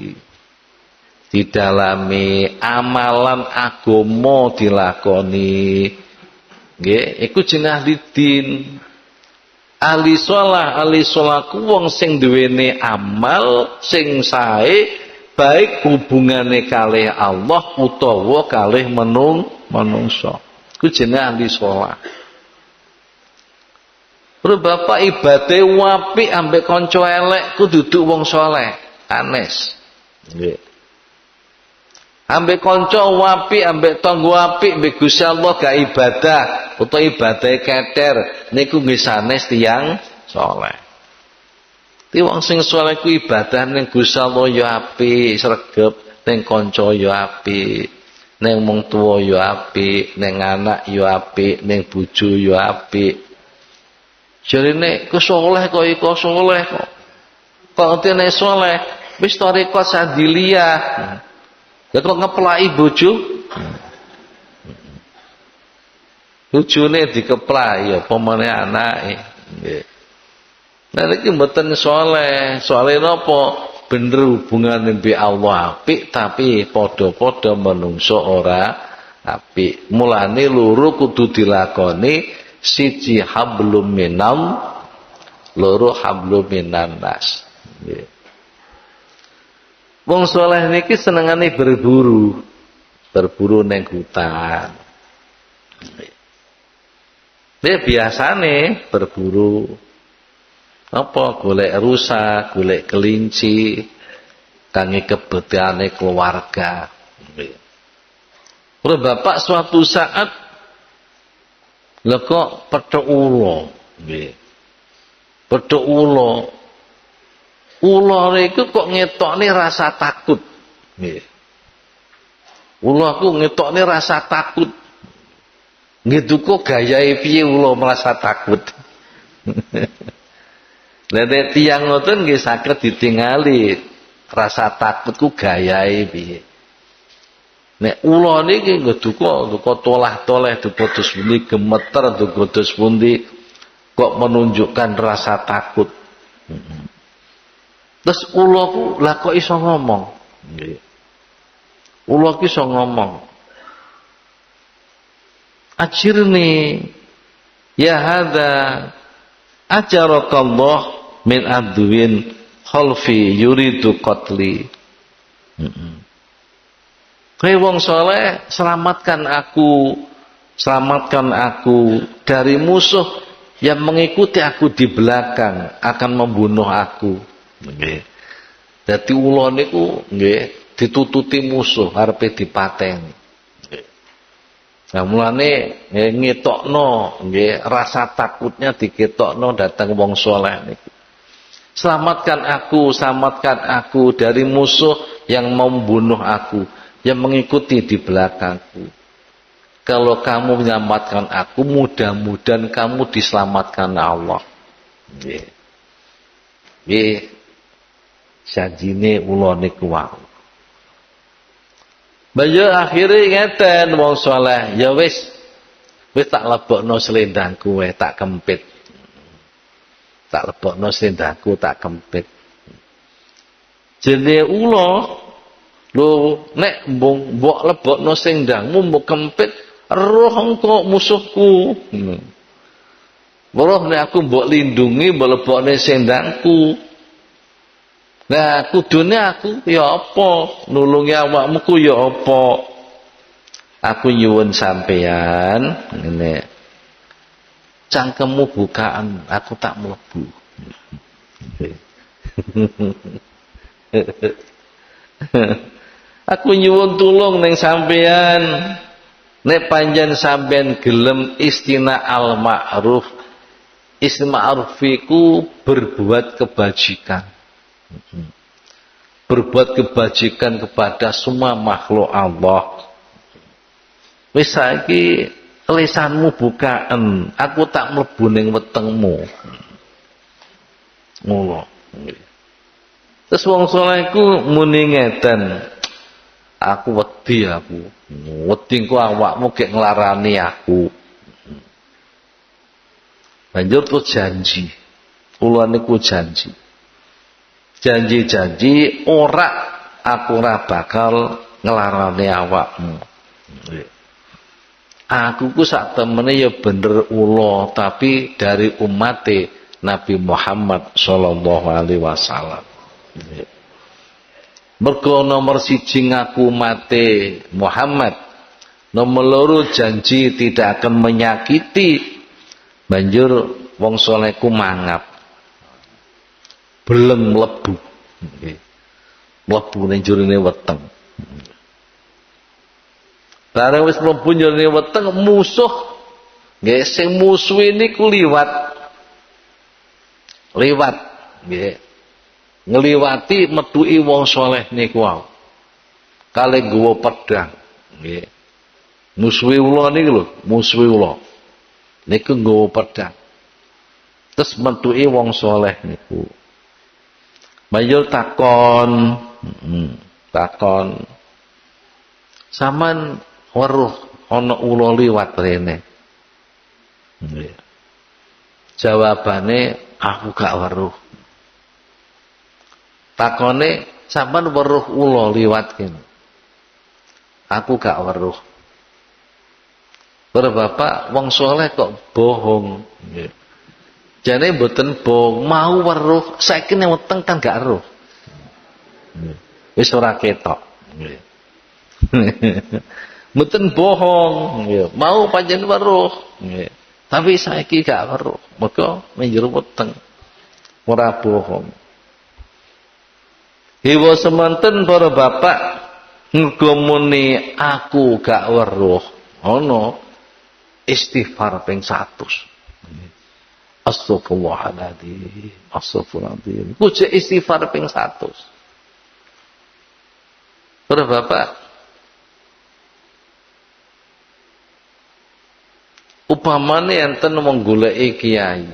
didalami, amalan agama dilakoni. Nggih, iku jenenge ahli din. Ahli shalah ku wong sing duwene amal sing sae baik hubungane kalih Allah utawa kalih manungsa. Iku jenenge ahli shalah. Terus bapak ibadah apik ambek kanca elek ku duduk wong saleh, anes. Nggih. Ambek kanca apik ambek tangga apik mbek Gusti Allah gak ibadah utawa ibadah keter niku nggih sanes tiyang saleh. Ti wong sing saleh ku ibadah ning Gusti Allah ya apik, sregep, ning kanca ya apik, ning wong tuwa ya apik, ning anak ya apik, ning bojo ya apik. Jarine ku saleh kok iku saleh kok. Kok entene saleh wis tarekat sadiliyah. Ya kok ngeplaki bojo? Bojone dikeplaki ya pemene anake. Nggih. Nah iki mboten saleh. Saleh napa? Bener hubungane mbek Allah apik tapi padha-padha manungsa ora apik. Mulane loro kudu dilakoni, siji hablum minam, loro hablum minan nas. Nggih. Wong saleh niki senengane berburu ning hutan. Dia biasane berburu apa golek rusa, golek kelinci kangge kebutuhane keluarga. Ora bapak suatu saat lha kok pethuk ula, nggih. Pethuk ula. Ula niku kok ngetokne rasa takut. Nggih. Ula ku ngetokne rasa takut. Ngeduko gayahe piye ula merasa takut. Lah nek tiyang ngoten nggih saged ditingali rasa takut ku gayahe piye. Nek ula niki ngeduko tolah-toleh diputus pundi gemeter diputus pundi kok menunjukkan rasa takut. Terus ula ku lah kok iso ngomong. Nggih. Ula ki iso ngomong. Ajirni ya hadza ajarakallah min adwin khalfi yuridu qatli. Hei wong saleh, selamatkan aku dari musuh yang mengikuti aku di belakang akan membunuh aku. Nggih. Dadi ula niku nggih ditututi musuh arepe dipateni. Nggih. Nah mulane ngetokno nggih rasa takutnya diketokno datang wong saleh niku. Selamatkan aku dari musuh yang membunuh aku, yang mengikuti di belakangku. Kalau kamu menyelamatkan aku, mudah-mudahan kamu diselamatkan Allah. Nggih. Nggih. Janjine ula niku wae. Banjur akhire ngeten wong saleh, ya wis tak lebokno slendangku wae, tak kempit. Tak lebokno slendangku, tak kempit. Jenenge ula lho nek mbok lebokno slendangmu mbok kempit, roh engko musuhku. Roh nek aku mbok lindungi, mbok lebokne slendangku. Nah, kudune aku ya apa? Nulungi awakmu ku ya apa? Aku nyuwun sampean ngene. Cangkemmu bukaan, aku tak mlebu. Aku nyuwun tulung ning sampean. Nek panjen sampean gelem istina al ma'ruf. Istina ma'ruf iku berbuat kebajikan. Berbuat kebajikan kepada semua makhluk Allah. Wis saiki lisanmu bukaan, aku tak mlebu ning wetengmu. Ngono. Terus wong saleh iku muni ngeten. Aku wedi aku. Wedi engko awakmu gek nglarani aku. Banjur tuh janji. Kula niku janji. Janji-janji aku ora bakal nglarani awakmu. Aku ku sak temene ya bener ula, tapi dari umate Nabi Muhammad sallallahu alaihi wasallam. Mergo nomor siji ngaku mate Muhammad, nomor loro janji tidak akan menyakiti. Banjur wong saleh ku mangap, beleng mlebu, mlebu ning jurine weteng. Bareng wis mlebu jurine weteng, musuh, nggih, sing musuh niku liwat, nggih. Ngliwati metuki wong saleh niku wae. Kalih nggawa pedhang, nggih. Musuhe ula niku lho, musuhe ula. Niku nggawa pedhang. Terus metuki wong saleh niku. Banjur takon, takon. Saman weruh ana ula liwat rene. Nggih. Jawabane aku gak weruh. Takone sampean weruh ula liwat kene. Aku gak weruh. Bapak wong saleh kok bohong. Nggih. Jane mboten bohong, mau weruh, saiki nek weteng kan gak eruh. Wis ora ketok. Nggih. Mboten bohong, nggih. Mau pancen weruh, nggih. Tapi saiki gak weruh. Mergo menjero weteng. Ora bohong. Iwa semanten para bapak ngomoni aku gak weruh. Ono istighfar ping 100. Astagfirullahaladzim, astagfirullahaladzim. Kudu istighfar ping 100. Para bapak, upamane enten wong goleki kiai.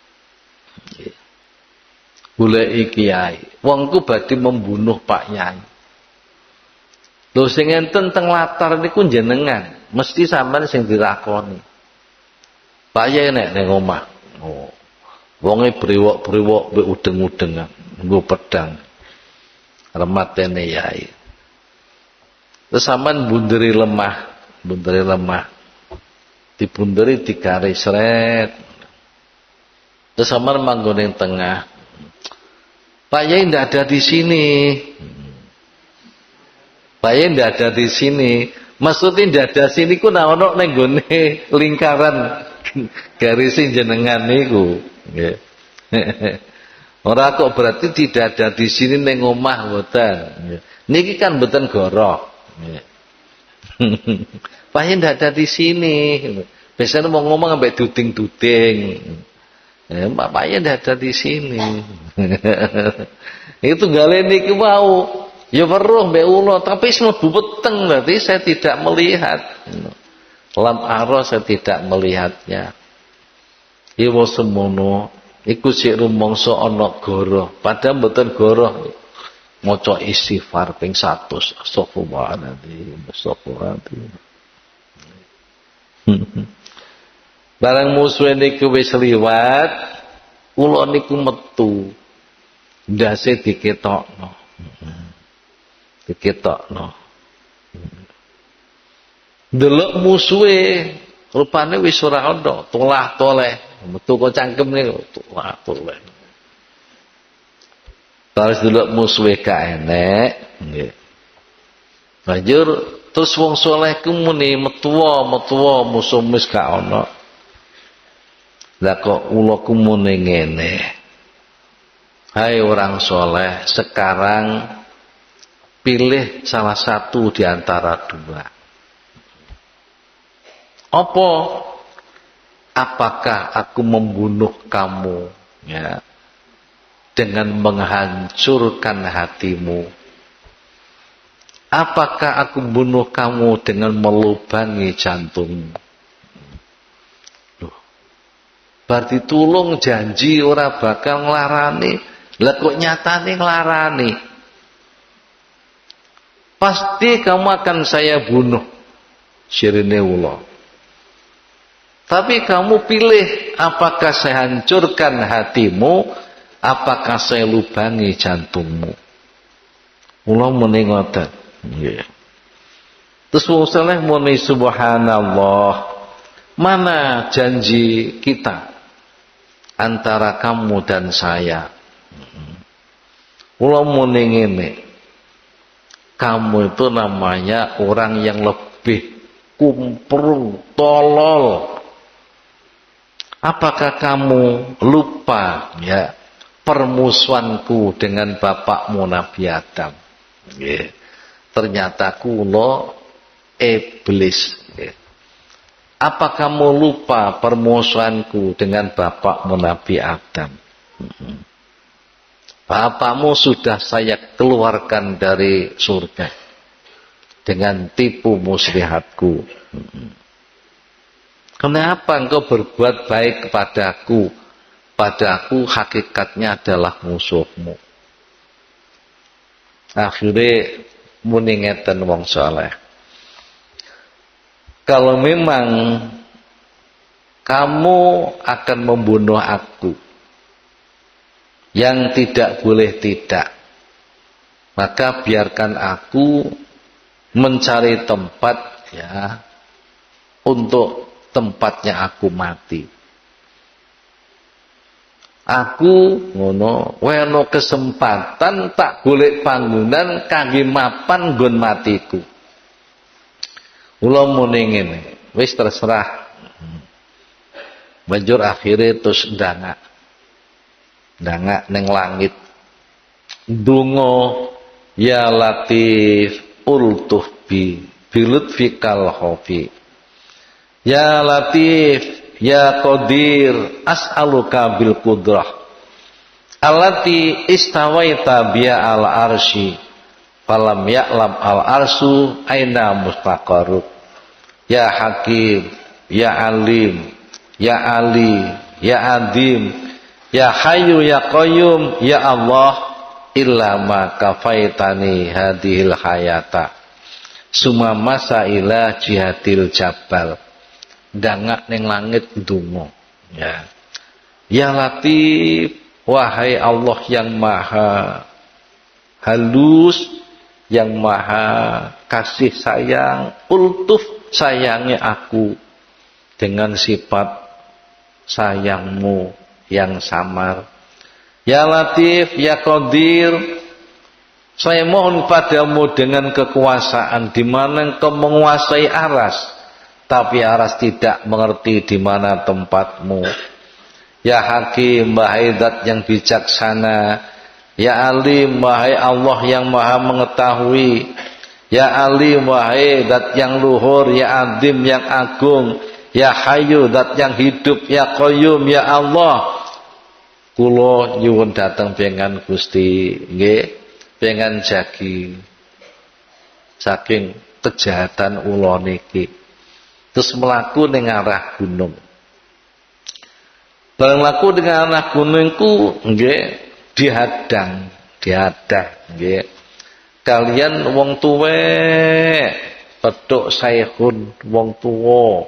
Goleki kiai. Wong ku badhe membunuh Pak Yai. Lho sing enten teng latar niku jenengan, mesti sampean sing dilakoni. Pak Yai nek ning omah. Oh. Wonge brewok-brewok mbek udeng-udengan, nggo pedhang. Rematene Yai. Terus sampean bunderi lemah. Dibunderi digaris sret. Terus sampean manggon ning tengah. Pak Yai ndak ada di sini. Pak Yai ndak ada di sini. Maksudnya ndak ada sini ku nek ono ning gone lingkaran garis jenengan niku. Nggih. Ora kok berarti tidak ada di sini ning omah mboten. Niki kan mboten goroh. Nggih. Pak Yai ndak ada di sini. Biasanya mau ngomong sampai duding-duding. Pak Yai ndak ada di sini. Itu gale niki mau. Ya weruh mbek ula, tapi mlebu weteng berarti saya tidak melihat. Lam ara saya tidak melihatnya. Iwa semono iku sik rumangsa ana goroh, padahal mboten goroh. Maca istighfar ping 100. Astagfirullahaladzim, astagfirullahaladzim. Barang musuh niku wis liwat, kula niku metu. Ndase diketokno. Diketokno. Delok musuhe rupane wis ora ana, tolah-toleh. Metu kok cangkem niku, tolah-toleh. Terus delok musuhe gak enek, nggih. Banjur terus wong saleh ku muni metuwa musuh wis gak ana. Lah kok ula ku muni ngene. Hai orang soleh, sekarang pilih salah satu di antara dua. Apa? Apakah aku membunuh kamu ya, dengan menghancurkan hatimu? Apakah aku bunuh kamu dengan melubangi jantungmu? Loh, berarti tulung janji ora bakal nglarani. Lah kok nyatane nglarani. pasti kamu akan saya bunuh. Sirine ula. Tapi kamu pilih, apakah saya hancurkan hatimu, apakah saya lubangi jantungmu. Ula muni ngoten. Nggih. Terus wong saleh muni subhanallah. Mana janji kita antara kamu dan saya? Ula muni ngene. Kamu itu namanya orang yang lebih kumprung, tolol. Apakah kamu lupa ya permusuhanku dengan bapakmu Nabi Adam? Yeah. Ternyata kulo iblis. Yeah. Apa kamu lupa permusuhanku dengan bapakmu Nabi Adam? Bapakmu sudah saya keluarkan dari surga dengan tipu muslihatku. Kenapa engkau berbuat baik kepadaku? Padaku hakikatnya adalah musuhmu. Akhirnya muni ngeten wong saleh. Kalau memang kamu akan membunuh aku, yang tidak boleh tidak, maka biarkan aku mencari tempat ya untuk tempatnya aku mati. Aku ngono weno kesempatan tak golek panggonan kangge mapan nggon matiku. Kula muni ngene, wis terserah. Banjur akhire terus ndangak ning langit. Ndonga ya Latif ultuh bilutfikal khofi. Ya Latif, ya Qadir, as'aluka bil qudrah allati istawaita biya al arsy falam ya'lam al arsu aina mustaqarruk. Ya Hakim, ya Alim, ya Ali, ya Adim, ya Hayyu ya Qayyum, ya Allah, illa ma kafaitani hadhil hayata summa masa ila jihadil jabal. Dangak ning langit ndonga ya. Ya Latif, wahai Allah yang maha halus, yang maha kasih sayang, ultuf sayangi aku dengan sifat sayangmu yang samar. Ya Latif, ya Qadir, saya mohon padamu dengan kekuasaan di mana engkau menguasai aras, tapi aras tidak mengerti di mana tempatmu. Ya Hakim, wahai Zat yang bijaksana. Ya Alim, wahai Allah yang maha mengetahui. Ya Alim, wahai Zat yang luhur. Ya Adim, yang agung. Ya Hayyu, Zat yang hidup. Ya Qayyum, ya Allah, kula nyuwun dateng pengen Gusti nggih, pengen jagi saking kejahatan ula niki. Terus melaku dengan arah gunung. Barang laku dengan arah gunungku nggih dihadang nggih. Kalian wong tuwek, pedhok saikhun wong tuwa.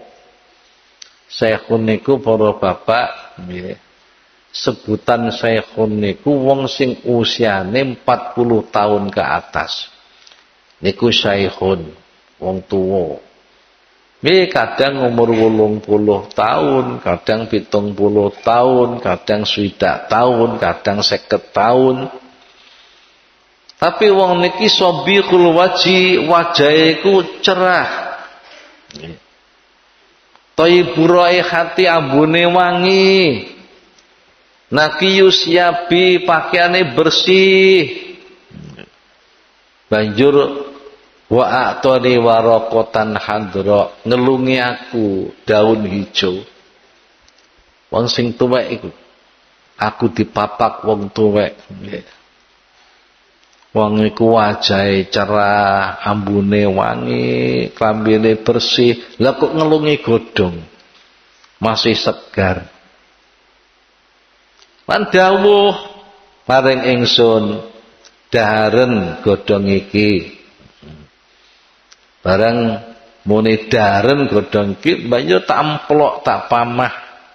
Saikhun niku para bapak nggih. Sebutan saikhun niku wong sing usiane 40 tahun ke atas. Niku saikhun wong tuwa. Kadang umur 80 tahun, kadang 70 tahun, kadang 60 tahun, kadang 50 tahun. Tapi wong niki sabihul waji, wajahe ku cerah. Thayyibur raihati, ambune wangi. Nakiyus yabi, pakaiane bersih. Banjur wa a'tani waraqatan hadra, ngelungi aku daun hijau. Wong sing tuwek iku, aku dipapak wong tuwek. Wong iku wajahe cerah, ambune wangi, klambine bersih. Lah kok ngelungi godhong, masih segar. Lan dawuh maring ingsun, daharen godhong iki Barang muni daren godhong iki banyu tak amplok tak pamah.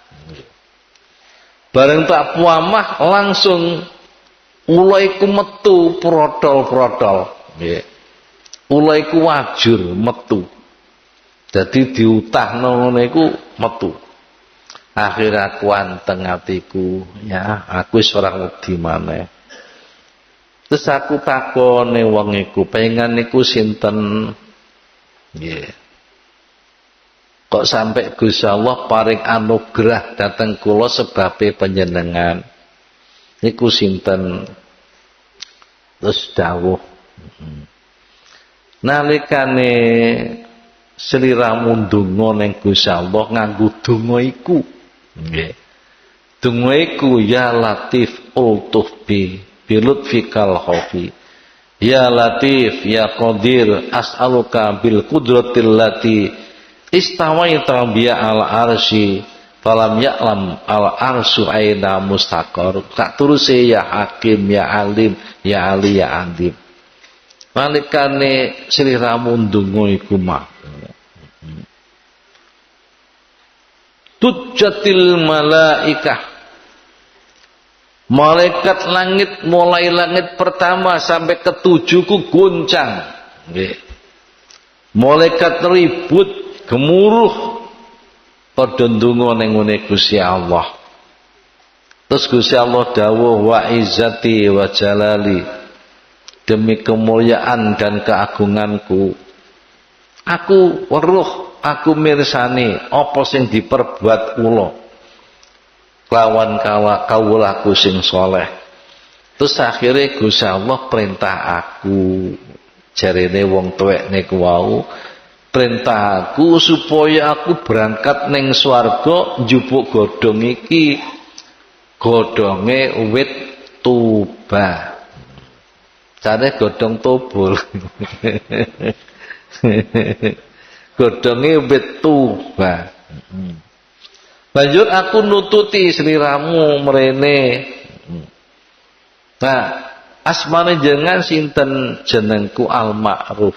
Bareng tak pamah langsung ula iku metu protol-protol. Nggih. Ula iku wajur metu. Dadi diutahno ngene iku metu. Akhir aku anteng atiku, ya aku wis ora wedi maneh. Terus aku takone wong iku, pengen niku sinten? Nggih. Kok sampai Gusti Allah paring anugerah dateng kula sebabe panjenengan. Niku sinten? Terus dawuh. Nalikane sliramu ndonga ning Gusti Allah nganggo donga iku. Nggih. Donga iku ya Latif ultuf bilutfikal khafi. Ya Latif ya Qadir as'aluka bil qudratil lati istawaita biya al arsy falam ya'lam al arsy aina mustaqar. Tak teruse ya Hakim ya Alim ya Ali ya Adim. Malikane sliramu ndonga iku mah tujjatil malaikah, malaikat langit mulai langit pertama sampai ketujuh ku goncang. Nggih. Malaikat ribut gemuruh padha ndonga ning ngene Gusti Allah. Terus Gusti Allah dawuh wa izzati wa jalali, demi kemuliaan dan keagunganku aku weruh, aku mirsani apa sing diperbuat kula lawan kawulaku sing soleh. Terus akhirnya Gusti Allah perintah aku, jarene wong tuwek niku wau, perintah aku supaya aku berangkat ning swarga njupuk godhong iki, godhonge wit tuba. Jane godhong tobol. Godhonge wit tuba. Banjur aku nututi sliramu mrene. Nah, asmane jenengan sinten? Jenengku Al-Ma'ruf.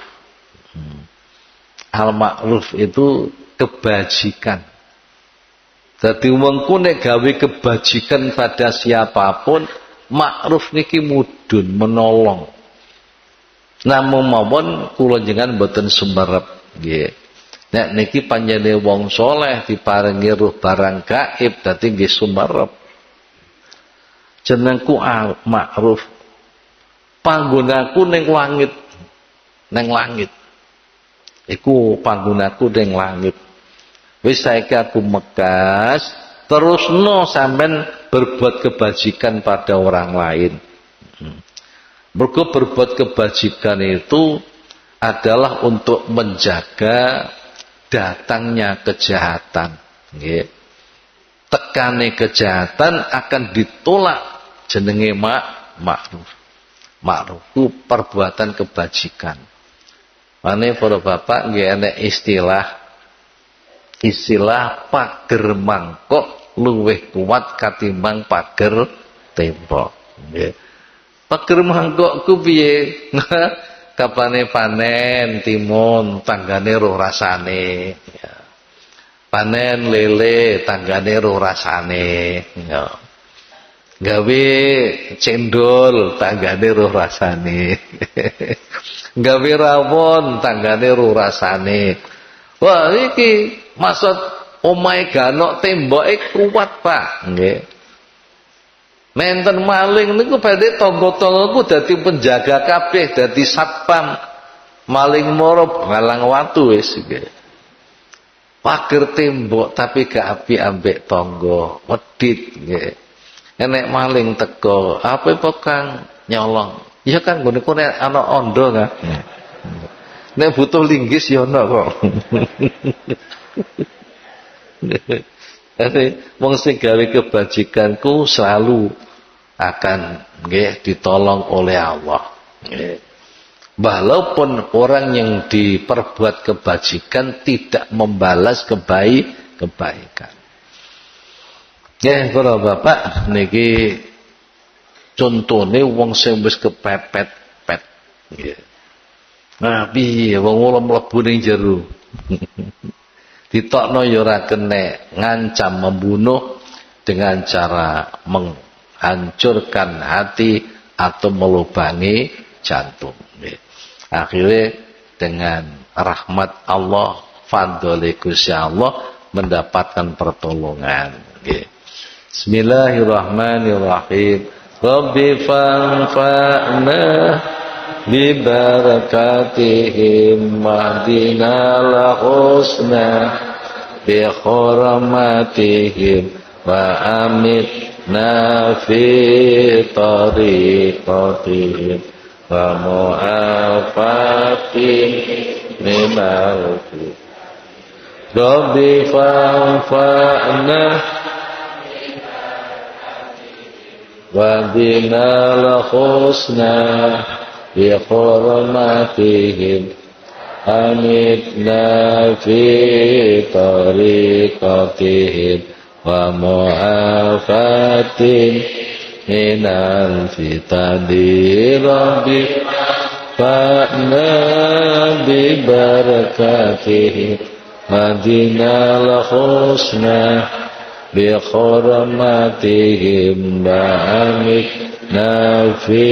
Al-Ma'ruf itu kebajikan. Dadi wongku nek gawe kebajikan pada siapapun, ma'ruf niki mudhun menolong. Namung mawon kula jenengan mboten sumerep nggih. Nek niki panjenengane wong soleh diparingi ruh barang gaib dadi nggih sumerep. Jenengku Al-Ma'ruf. Panggonaku ning langit. Ning langit. Iku panggonaku ning langit. Wis saiki aku megas terusno sampean berbuat kebajikan pada orang lain. Mergo berbuat kebajikan itu adalah untuk menjaga datangnya kejahatan. Nggih. Tekane kejahatan akan ditolak, jenenge ma'ruf. Ma'ruf itu perbuatan kebajikan. Mane para bapak nggih enek istilah pager mangkok luwih kuat katimbang pager tembok. Nggih. Pager mangkok ku piye? Kapane panen timun tanggane roh rasane. Ya. Panen lele tanggane roh rasane. Ya. Gawe cendol tanggane roh rasane. Gawe rawon tanggane roh rasane. Wah iki maksud omahe ganok temboke kuat, Pak. Nggih. Menten maling niku badhe tangga-tanggaku dadi penjaga kabeh, dadi satpam. Maling moro ngalang watu wis nggih. Pager tembok tapi gak apik ambek tangga, wedhit nggih. Enek maling teko, apa Kang nyolong. Ya kan ngene kok nek ana ondo kan. Nek butuh linggis ya ana kok. Jadi wong sing gawe kebajikanku selalu akan nggih ditolong oleh Allah. Nggih. Walaupun orang yang diperbuat kebajikan tidak membalas kebaikan. Nggih, para bapak niki contone wong sing wis kepepet-pet nggih. Nah, piye wong ora mlebu ning jero. Ditokno ya ora kenek, ngancam membunuh dengan cara menghancurkan hati atau melubangi jantung. Akhirnya dengan rahmat Allah, fadhole Gusti Allah mendapatkan pertolongan. Bismillahirrahmanirrahim. Rabbi fanfa'na bi barakatihim wahdina lahusna bi hurmatihim wa amitna fi tariqatihim wa mu'afatihim minal Rabbi fanfa'na wahdina lahusna bi hurmatihim amitna fi tariqatihim wa mu'afatin minal fitani Rabbi fa'na bi barakatihim madina lahusna bi hurmatihim wa amitna fi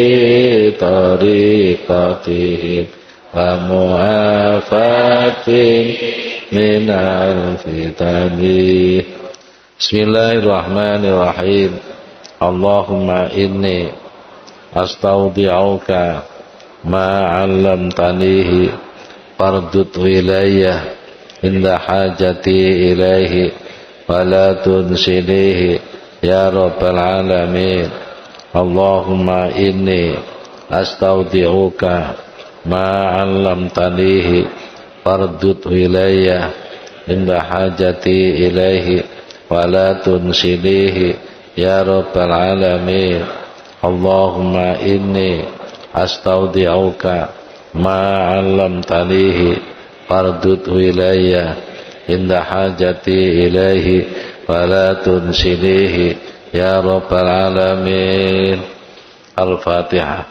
tariqatihim wa mu'afatin minal fitani. Bismillahirrahmanirrahim. Allahumma inni astaudi'uka ma 'allamtanihi fardud ilayya inda hajati ilaihi wa la tunsinihi ya rabbal alamin. Allahumma inni astaudi'uka ma 'allamtanihi fardud ilayya inda hajati ilaihi wa la tunsinihi ya rabbal alamin. Allahumma inni astaudi'uka ma 'allamtanihi fardud ilayya inda hajati ilaihi wa la tunsinihi ya rabbal alamin. Al-Fatihah.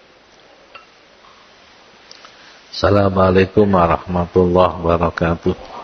Assalamualaikum warahmatullahi wabarakatuh.